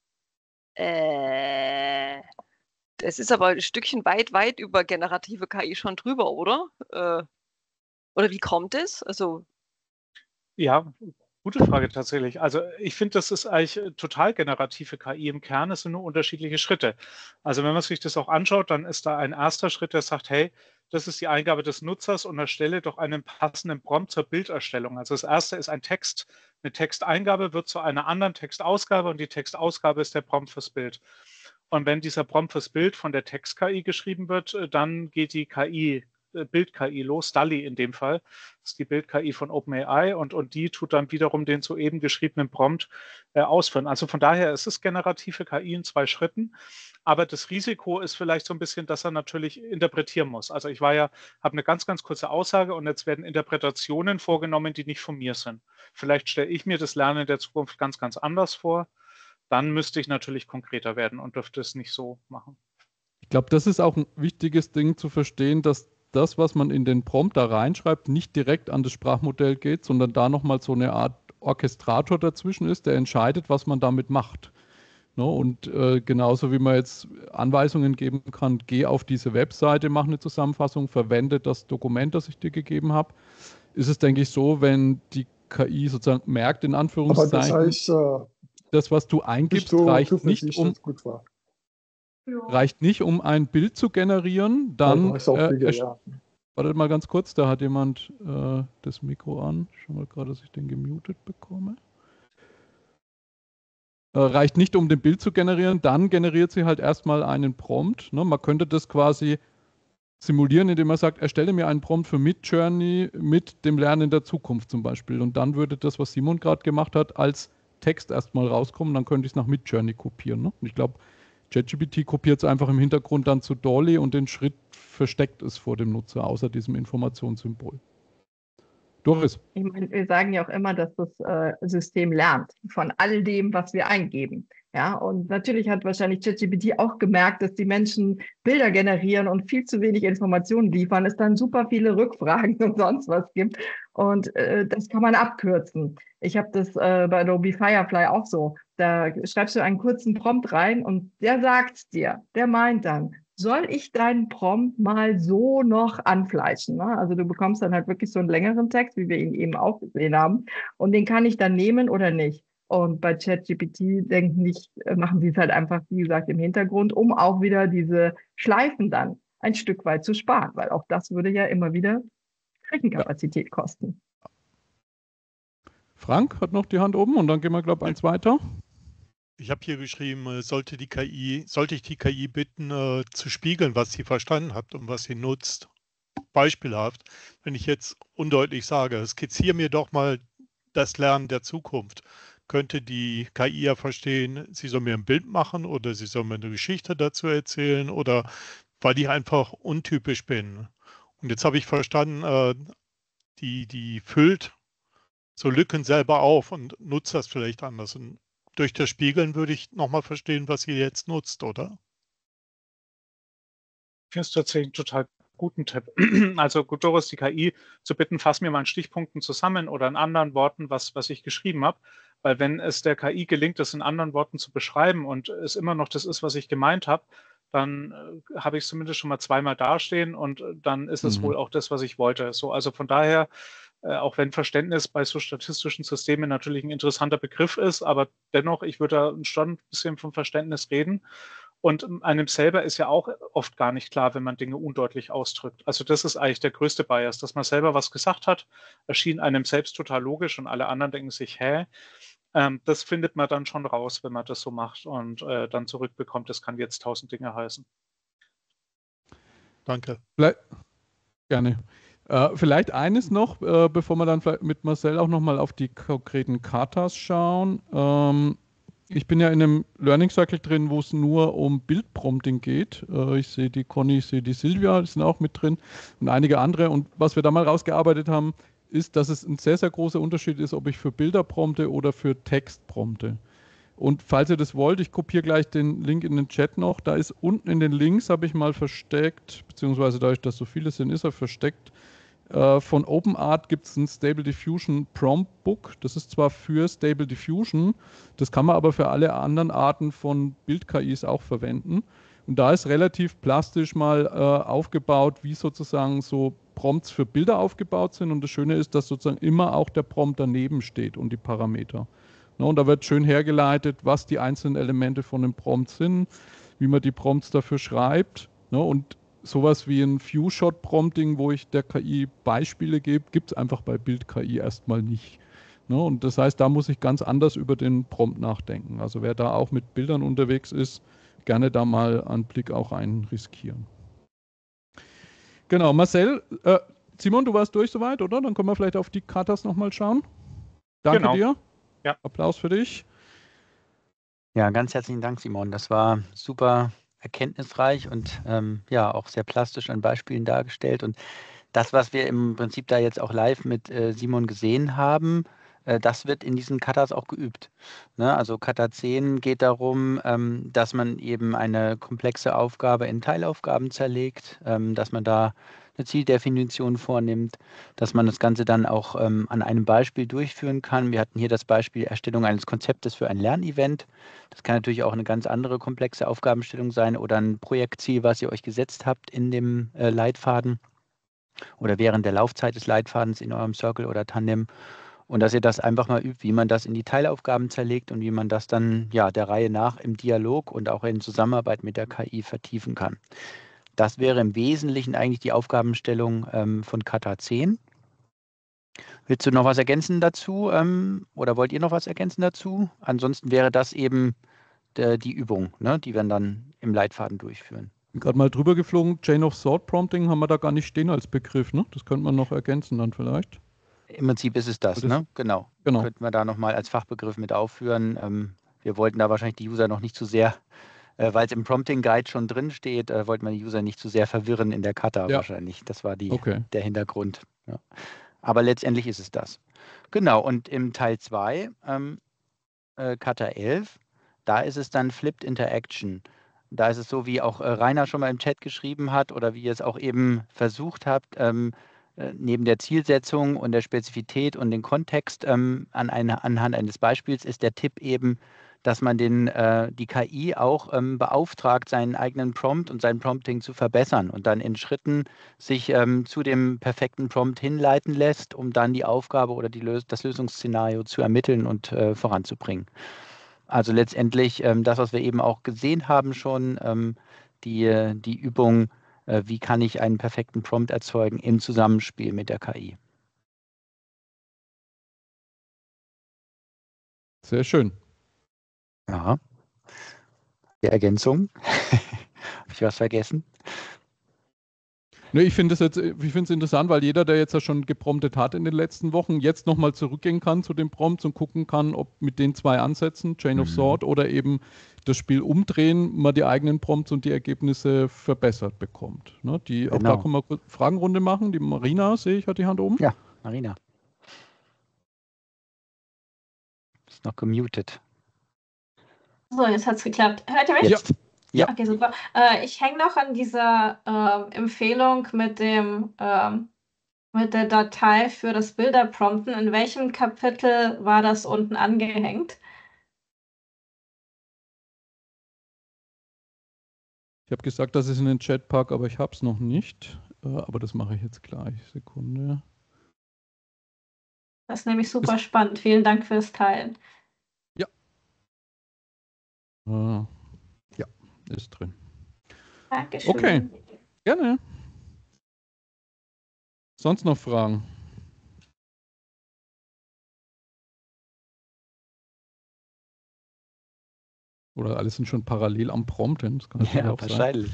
Äh, das ist aber ein Stückchen weit, weit über generative K I schon drüber, oder? Äh, oder wie kommt es? Also Ja, gute Frage tatsächlich. Also ich finde, das ist eigentlich äh, total generative K I im Kern. Es sind nur unterschiedliche Schritte. Also wenn man sich das auch anschaut, dann ist da ein erster Schritt, der sagt, hey, das ist die Eingabe des Nutzers und erstelle doch einen passenden Prompt zur Bilderstellung. Also das erste ist ein Text. Eine Texteingabe wird zu einer anderen Textausgabe und die Textausgabe ist der Prompt fürs Bild. Und wenn dieser Prompt fürs Bild von der Text-K I geschrieben wird, äh, dann geht die K I, äh, Bild-K I los, DALL-E in dem Fall. Das ist die Bild-K I von OpenAI und, und die tut dann wiederum den soeben geschriebenen Prompt äh, ausführen. Also von daher ist es generative K I in zwei Schritten. Aber das Risiko ist vielleicht so ein bisschen, dass er natürlich interpretieren muss. Also ich war ja, habe eine ganz, ganz kurze Aussage und jetzt werden Interpretationen vorgenommen, die nicht von mir sind. Vielleicht stelle ich mir das Lernen der Zukunft ganz, ganz anders vor. Dann müsste ich natürlich konkreter werden und dürfte es nicht so machen. Ich glaube, das ist auch ein wichtiges Ding zu verstehen, dass das, was man in den Prompt da reinschreibt, nicht direkt an das Sprachmodell geht, sondern da nochmal so eine Art Orchestrator dazwischen ist, der entscheidet, was man damit macht. Ne? Und äh, genauso wie man jetzt Anweisungen geben kann, geh auf diese Webseite, mach eine Zusammenfassung, verwende das Dokument, das ich dir gegeben habe, ist es, denke ich, so, wenn die K I sozusagen merkt, in Aber das Anführungszeichen, heißt, äh, das, was du nicht eingibst, so reicht zuversichtlich, nicht, um dass es gut war. reicht nicht, um ein Bild zu generieren, Ja, du dann, hast auch äh, viel erst- gelernt. wartet mal ganz kurz, da hat jemand äh, das Mikro an. Schau mal gerade, dass ich den gemutet bekomme. Äh, reicht nicht, um den Bild zu generieren, dann generiert sie halt erstmal einen Prompt. Ne? Man könnte das quasi simulieren, indem man sagt, erstelle mir einen Prompt für Midjourney mit dem Lernen der Zukunft zum Beispiel. Und dann würde das, was Simon gerade gemacht hat, als Text erstmal rauskommen, dann könnte ich es nach Midjourney kopieren. Ne? Und ich glaube, ChatGPT kopiert es einfach im Hintergrund dann zu Dolly und den Schritt versteckt es vor dem Nutzer, außer diesem Informationssymbol. Doris. Ich meine, wir sagen ja auch immer, dass das äh, System lernt von all dem, was wir eingeben. Ja, und natürlich hat wahrscheinlich ChatGPT auch gemerkt, dass die Menschen Bilder generieren und viel zu wenig Informationen liefern, es dann super viele Rückfragen und sonst was gibt. Und äh, das kann man abkürzen. Ich habe das äh, bei Adobe Firefly auch so. Da schreibst du einen kurzen Prompt rein und der sagt's dir. Der meint dann, soll ich deinen Prompt mal so noch anfleischen? Ne? Also du bekommst dann halt wirklich so einen längeren Text, wie wir ihn eben auch gesehen haben. Und den kann ich dann nehmen oder nicht. Und bei ChatGPT denken nicht, machen sie es halt einfach, wie gesagt, im Hintergrund, um auch wieder diese Schleifen dann ein Stück weit zu sparen, weil auch das würde ja immer wieder Rechenkapazität kosten. Frank hat noch die Hand oben und dann gehen wir, glaube ich, eins weiter. Ich habe hier geschrieben, sollte die K I, sollte ich die K I bitten, äh, zu spiegeln, was sie verstanden hat und was sie nutzt. Beispielhaft, wenn ich jetzt undeutlich sage, skizziere mir doch mal das Lernen der Zukunft, könnte die K I ja verstehen, sie soll mir ein Bild machen oder sie soll mir eine Geschichte dazu erzählen oder weil ich einfach untypisch bin. Und jetzt habe ich verstanden, äh, die, die füllt so Lücken selber auf und nutzt das vielleicht anders. Und durch das Spiegeln würde ich nochmal verstehen, was sie jetzt nutzt, oder? Ich finde es tatsächlich einen total guten Tipp. Also gut, Doris, die K I zu bitten, fass mir mal in Stichpunkten zusammen oder in anderen Worten, was, was ich geschrieben habe. Weil wenn es der K I gelingt, das in anderen Worten zu beschreiben und es immer noch das ist, was ich gemeint habe, dann äh, habe ich es zumindest schon mal zweimal dastehen und äh, dann ist es Mhm. wohl auch das, was ich wollte. So, also von daher, äh, auch wenn Verständnis bei so statistischen Systemen natürlich ein interessanter Begriff ist, aber dennoch, ich würde da schon ein bisschen vom Verständnis reden. Und einem selber ist ja auch oft gar nicht klar, wenn man Dinge undeutlich ausdrückt. Also das ist eigentlich der größte Bias, dass man selber was gesagt hat, erschien einem selbst total logisch und alle anderen denken sich, hä? Ähm, das findet man dann schon raus, wenn man das so macht und äh, dann zurückbekommt, das kann jetzt tausend Dinge heißen. Danke. Vielleicht, gerne. Äh, vielleicht eines noch, äh, bevor wir dann vielleicht mit Marcel auch nochmal auf die konkreten Katas schauen. Ähm, ich bin ja in einem Learning Circle drin, wo es nur um Bildprompting geht. Äh, ich sehe die Conny, ich sehe die Silvia, die sind auch mit drin und einige andere. Und was wir da mal rausgearbeitet haben, ist, dass es ein sehr, sehr großer Unterschied ist, ob ich für Bilder prompte oder für Text prompte. Und falls ihr das wollt, ich kopiere gleich den Link in den Chat noch. Da ist unten in den Links, habe ich mal versteckt, beziehungsweise dadurch, dass so viele sind, ist er versteckt. Äh, von OpenArt gibt es ein Stable Diffusion Prompt Book. Das ist zwar für Stable Diffusion, das kann man aber für alle anderen Arten von Bild-K Is auch verwenden. Und da ist relativ plastisch mal äh, aufgebaut, wie sozusagen so Prompts für Bilder aufgebaut sind. Und das Schöne ist, dass sozusagen immer auch der Prompt daneben steht und die Parameter. Ne, und da wird schön hergeleitet, was die einzelnen Elemente von dem Prompt sind, wie man die Prompts dafür schreibt. Ne, und sowas wie ein Few-Shot-Prompting, wo ich der K I Beispiele gebe, gibt es einfach bei Bild-K I erstmal nicht. Ne, und das heißt, da muss ich ganz anders über den Prompt nachdenken. Also wer da auch mit Bildern unterwegs ist, gerne da mal einen Blick auch rein riskieren. Genau, Marcel, äh, Simon, du warst durch soweit, oder? Dann können wir vielleicht auf die Katas nochmal schauen. Danke Genau. dir. Ja. Applaus für dich. Ja, ganz herzlichen Dank, Simon. Das war super erkenntnisreich und ähm, ja, auch sehr plastisch an Beispielen dargestellt. Und das, was wir im Prinzip da jetzt auch live mit äh, Simon gesehen haben, äh, das wird in diesen Katas auch geübt. Ne? Also Kata zehn geht darum, ähm, dass man eben eine komplexe Aufgabe in Teilaufgaben zerlegt, ähm, dass man da eine Zieldefinition vornimmt, dass man das Ganze dann auch ähm, an einem Beispiel durchführen kann. Wir hatten hier das Beispiel Erstellung eines Konzeptes für ein Lernevent. Das kann natürlich auch eine ganz andere komplexe Aufgabenstellung sein oder ein Projektziel, was ihr euch gesetzt habt in dem äh, Leitfaden oder während der Laufzeit des Leitfadens in eurem Circle oder Tandem. Und dass ihr das einfach mal übt, wie man das in die Teilaufgaben zerlegt und wie man das dann ja der Reihe nach im Dialog und auch in Zusammenarbeit mit der K I vertiefen kann. Das wäre im Wesentlichen eigentlich die Aufgabenstellung ähm, von Kata zehn. Willst du noch was ergänzen dazu ähm, oder wollt ihr noch was ergänzen dazu? Ansonsten wäre das eben der, die Übung, ne, die wir dann im Leitfaden durchführen. Ich bin gerade mal drüber geflogen. Chain of Thought Prompting haben wir da gar nicht stehen als Begriff. Ne? Das könnte man noch ergänzen dann vielleicht. Im Prinzip ist es das, das ne? Genau. genau. Könnten wir da nochmal als Fachbegriff mit aufführen. Ähm, wir wollten da wahrscheinlich die User noch nicht zu sehr, äh, weil es im Prompting Guide schon drin steht, äh, wollten wir die User nicht zu sehr verwirren in der Kata Ja. wahrscheinlich. Das war die, Okay. der Hintergrund. Ja. Aber letztendlich ist es das. Genau, und im Teil zwei, ähm, äh, Kata elf, da ist es dann Flipped Interaction. Da ist es so, wie auch äh, Rainer schon mal im Chat geschrieben hat oder wie ihr es auch eben versucht habt, ähm, äh, neben der Zielsetzung und der Spezifität und dem Kontext ähm, an eine, anhand eines Beispiels ist der Tipp eben, dass man den, äh, die K I auch ähm, beauftragt, seinen eigenen Prompt und sein Prompting zu verbessern und dann in Schritten sich ähm, zu dem perfekten Prompt hinleiten lässt, um dann die Aufgabe oder die Lös das Lösungsszenario zu ermitteln und äh, voranzubringen. Also letztendlich ähm, das, was wir eben auch gesehen haben schon, ähm, die, die Übung, äh, wie kann ich einen perfekten Prompt erzeugen im Zusammenspiel mit der K I. Sehr schön. Ja. Die Ergänzung. Habe ich was vergessen? Ne, ich finde es jetzt, ich finde es interessant, weil jeder, der jetzt ja schon gepromptet hat in den letzten Wochen, jetzt nochmal zurückgehen kann zu den Prompts und gucken kann, ob mit den zwei Ansätzen, Chain of Mhm. Thought oder eben das Spiel umdrehen, man die eigenen Prompts und die Ergebnisse verbessert bekommt. Ne, die, auch da Genau. können wir kurz Fragenrunde machen. Die Marina, sehe ich, hat die Hand oben. Ja, Marina. Ist noch gemutet. So, jetzt hat es geklappt. Hört ihr mich? Ja. Jetzt. Ja. Okay, super. Äh, ich hänge noch an dieser ähm, Empfehlung mit dem ähm, mit der Datei für das Bilderprompten. In welchem Kapitel war das unten angehängt? Ich habe gesagt, dass ich es in den Chat packe, aber ich habe es noch nicht. Äh, aber das mache ich jetzt gleich. Sekunde. Das ist nämlich super spannend. Vielen Dank fürs Teilen. Äh, ja, ist drin. Dankeschön. Okay. Gerne. Sonst noch Fragen? Oder alle sind schon parallel am Prompten. Das kann natürlich Ja, auch sein. wahrscheinlich.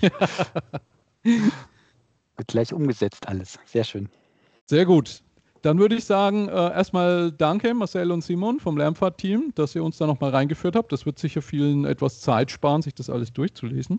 Wird gleich umgesetzt alles. Sehr schön. Sehr gut. Dann würde ich sagen, äh, erstmal danke Marcel und Simon vom Lernpfad-Team, dass ihr uns da nochmal reingeführt habt. Das wird sicher vielen etwas Zeit sparen, sich das alles durchzulesen.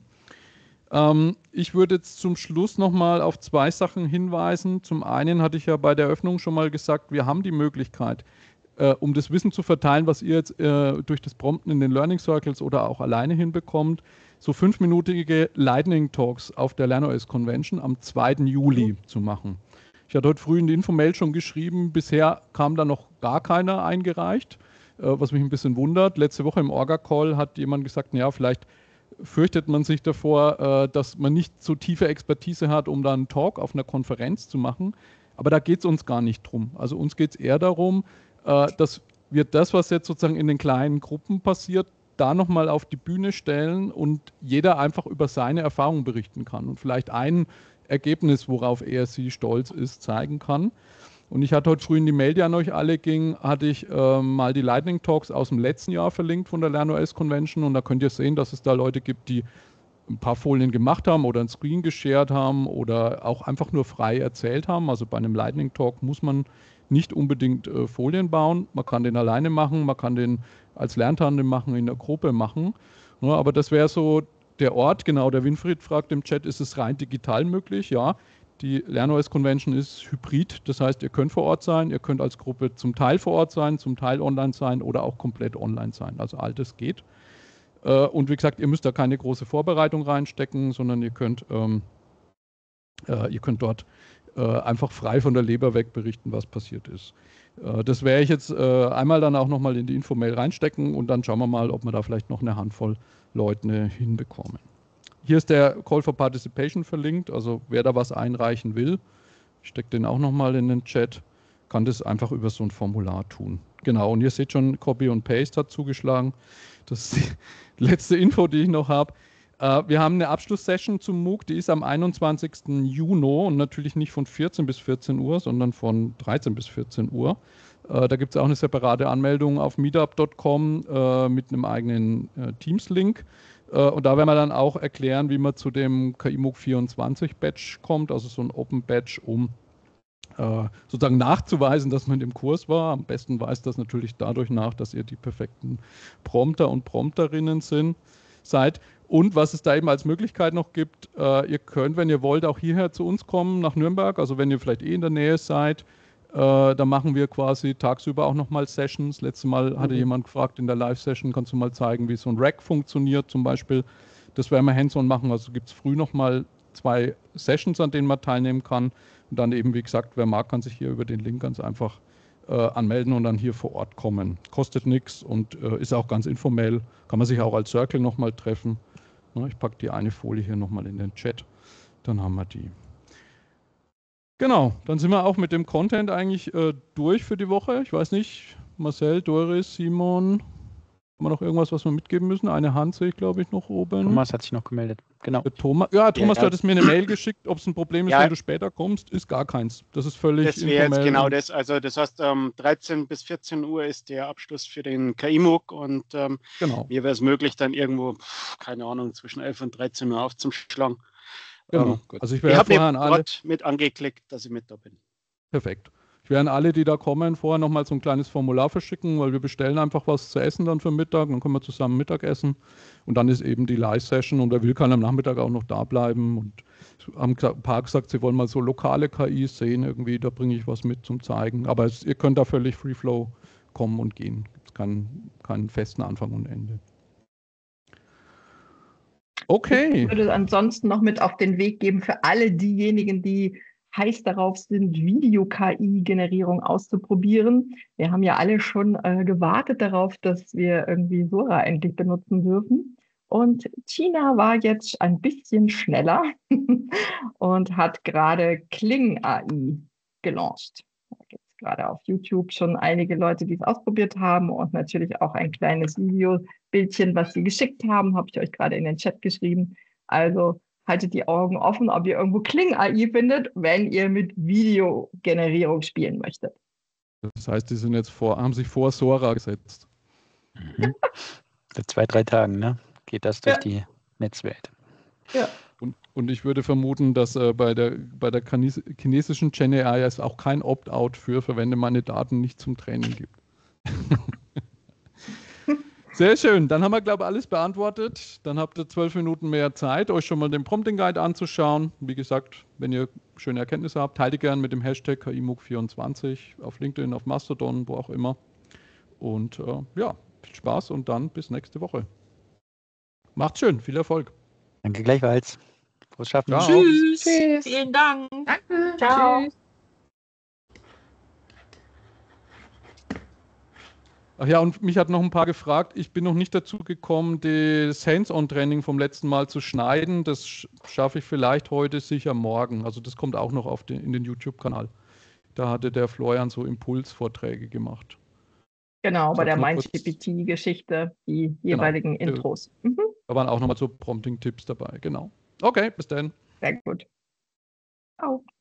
Ähm, ich würde jetzt zum Schluss nochmal auf zwei Sachen hinweisen. Zum einen hatte ich ja bei der Eröffnung schon mal gesagt, wir haben die Möglichkeit, äh, um das Wissen zu verteilen, was ihr jetzt äh, durch das Prompten in den Learning Circles oder auch alleine hinbekommt, so fünfminütige Lightning Talks auf der LernOS Convention am zweiten Juli zu machen. Ich hatte heute früh in die Infomail schon geschrieben, bisher kam da noch gar keiner eingereicht, äh, was mich ein bisschen wundert. Letzte Woche im Orga-Call hat jemand gesagt, naja, vielleicht fürchtet man sich davor, äh, dass man nicht so tiefe Expertise hat, um da einen Talk auf einer Konferenz zu machen. Aber da geht es uns gar nicht drum. Also uns geht es eher darum, äh, dass wir das, was jetzt sozusagen in den kleinen Gruppen passiert, da nochmal auf die Bühne stellen und jeder einfach über seine Erfahrungen berichten kann und vielleicht ein Ergebnis, worauf er sie stolz ist, zeigen kann. Und ich hatte heute früh in die Mail, die an euch alle ging, hatte ich äh, mal die Lightning Talks aus dem letzten Jahr verlinkt von der LernOS Convention und da könnt ihr sehen, dass es da Leute gibt, die ein paar Folien gemacht haben oder ein Screen geshared haben oder auch einfach nur frei erzählt haben. Also bei einem Lightning Talk muss man nicht unbedingt äh, Folien bauen. Man kann den alleine machen, man kann den als Lerntandem machen, in der Gruppe machen. Ja, aber das wäre so der Ort, genau, der Winfried fragt im Chat, ist es rein digital möglich? Ja, die LernOS Convention ist hybrid, das heißt, ihr könnt vor Ort sein, ihr könnt als Gruppe zum Teil vor Ort sein, zum Teil online sein oder auch komplett online sein, also all das geht. Äh, und wie gesagt, ihr müsst da keine große Vorbereitung reinstecken, sondern ihr könnt, ähm, äh, ihr könnt dort äh, einfach frei von der Leber weg berichten, was passiert ist. Äh, das werde ich jetzt äh, einmal dann auch nochmal in die Infomail reinstecken und dann schauen wir mal, ob wir da vielleicht noch eine Handvoll Leute hinbekommen. Hier ist der Call for Participation verlinkt, also wer da was einreichen will, ich stecke den auch nochmal in den Chat, kann das einfach über so ein Formular tun. Genau, und ihr seht schon, Copy und Paste hat zugeschlagen. Das ist die letzte Info, die ich noch habe. Äh, wir haben eine Abschlusssession zum MOOC, die ist am einundzwanzigsten Juni und natürlich nicht von vierzehn bis vierzehn Uhr, sondern von dreizehn bis vierzehn Uhr. Äh, da gibt es auch eine separate Anmeldung auf meetup punkt com äh, mit einem eigenen äh, Teams-Link. Äh, und da werden wir dann auch erklären, wie man zu dem K I MOOC vierundzwanzig Badge kommt, also so ein Open Badge, um äh, sozusagen nachzuweisen, dass man im Kurs war. Am besten weist das natürlich dadurch nach, dass ihr die perfekten Prompter und Prompterinnen sind, seid. Und was es da eben als Möglichkeit noch gibt, äh, ihr könnt, wenn ihr wollt, auch hierher zu uns kommen, nach Nürnberg, also wenn ihr vielleicht eh in der Nähe seid. Äh, da machen wir quasi tagsüber auch nochmal Sessions. Letztes Mal hatte mhm. jemand gefragt in der Live-Session, kannst du mal zeigen, wie so ein Rack funktioniert zum Beispiel. Das werden wir hands-on machen. Also gibt es früh nochmal zwei Sessions, an denen man teilnehmen kann. Und dann eben, wie gesagt, wer mag, kann sich hier über den Link ganz einfach äh, anmelden und dann hier vor Ort kommen. Kostet nichts und äh, ist auch ganz informell. Kann man sich auch als Circle nochmal treffen. Na, ich packe die eine Folie hier nochmal in den Chat. Dann haben wir die. Genau, dann sind wir auch mit dem Content eigentlich äh, durch für die Woche. Ich weiß nicht, Marcel, Doris, Simon, haben wir noch irgendwas, was wir mitgeben müssen? Eine Hand sehe ich, glaube ich, noch oben. Thomas hat sich noch gemeldet, genau. Der Thomas, ja, Thomas, Ja, du hattest mir eine Mail geschickt, ob es ein Problem ist, Ja. wenn du später kommst. Ist gar keins. Das ist völlig Das wäre jetzt informell. genau das. Also das heißt, um dreizehn bis vierzehn Uhr ist der Abschluss für den K I MOOC und ähm, Genau. mir wäre es möglich, dann irgendwo, pf, keine Ahnung, zwischen elf und dreizehn Uhr aufzuschlagen. Genau. Gut. Also ich Ich werde habe vorher eben an alle. dort mit angeklickt, dass ich mit da bin. Perfekt. Ich werde an alle, die da kommen, vorher nochmal so ein kleines Formular verschicken, weil wir bestellen einfach was zu essen dann für Mittag, dann können wir zusammen Mittag essen und dann ist eben die Live-Session und wer will, kann am Nachmittag auch noch da bleiben und haben ein paar gesagt, sie wollen mal so lokale K Is sehen irgendwie, da bringe ich was mit zum Zeigen, aber es, ihr könnt da völlig Free Flow kommen und gehen, es gibt keinen, keinen festen Anfang und Ende. Okay. Ich würde ansonsten noch mit auf den Weg geben für alle diejenigen, die heiß darauf sind, Video-K I-Generierung auszuprobieren. Wir haben ja alle schon äh, gewartet darauf, dass wir irgendwie Sora endlich benutzen dürfen. Und China war jetzt ein bisschen schneller und hat gerade Kling A I gelauncht. Da gibt es gerade auf YouTube schon einige Leute, die es ausprobiert haben und natürlich auch ein kleines Videobildchen, was sie geschickt haben, habe ich euch gerade in den Chat geschrieben. Also haltet die Augen offen, ob ihr irgendwo Kling A I findet, wenn ihr mit Videogenerierung spielen möchtet. Das heißt, die sind jetzt vor, haben sich vor Sora gesetzt. Mhm. Seit zwei, drei Tagen, ne? Geht das durch Ja. die Netzwelt. Ja. Und, und ich würde vermuten, dass äh, bei der, bei der Chines chinesischen Gen A I es auch kein Opt-out für verwende meine Daten nicht zum Training gibt. Sehr schön, dann haben wir, glaube ich, alles beantwortet. Dann habt ihr zwölf Minuten mehr Zeit, euch schon mal den Prompting Guide anzuschauen. Wie gesagt, wenn ihr schöne Erkenntnisse habt, teilt die gerne mit dem Hashtag K I M O O C vierundzwanzig auf LinkedIn, auf Mastodon, wo auch immer. Und äh, ja, viel Spaß und dann bis nächste Woche. Macht's schön, viel Erfolg. Danke gleichfalls. Frohes Schaffen. Ja. Tschüss. Tschüss. Vielen Dank. Danke. Ciao. Tschüss. Ach ja, und mich hat noch ein paar gefragt. Ich bin noch nicht dazu gekommen, das Hands-on-Training vom letzten Mal zu schneiden. Das sch- schaffe ich vielleicht heute, sicher morgen. Also das kommt auch noch auf den, in den YouTube-Kanal. Da hatte der Florian so Impulsvorträge gemacht. Genau, bei Sag der mal kurz- MindGPT-Geschichte, die jeweiligen Genau. Intros. Mhm. Da waren auch nochmal so Prompting-Tipps dabei. Genau. Okay, bis dann. Sehr gut. Ciao.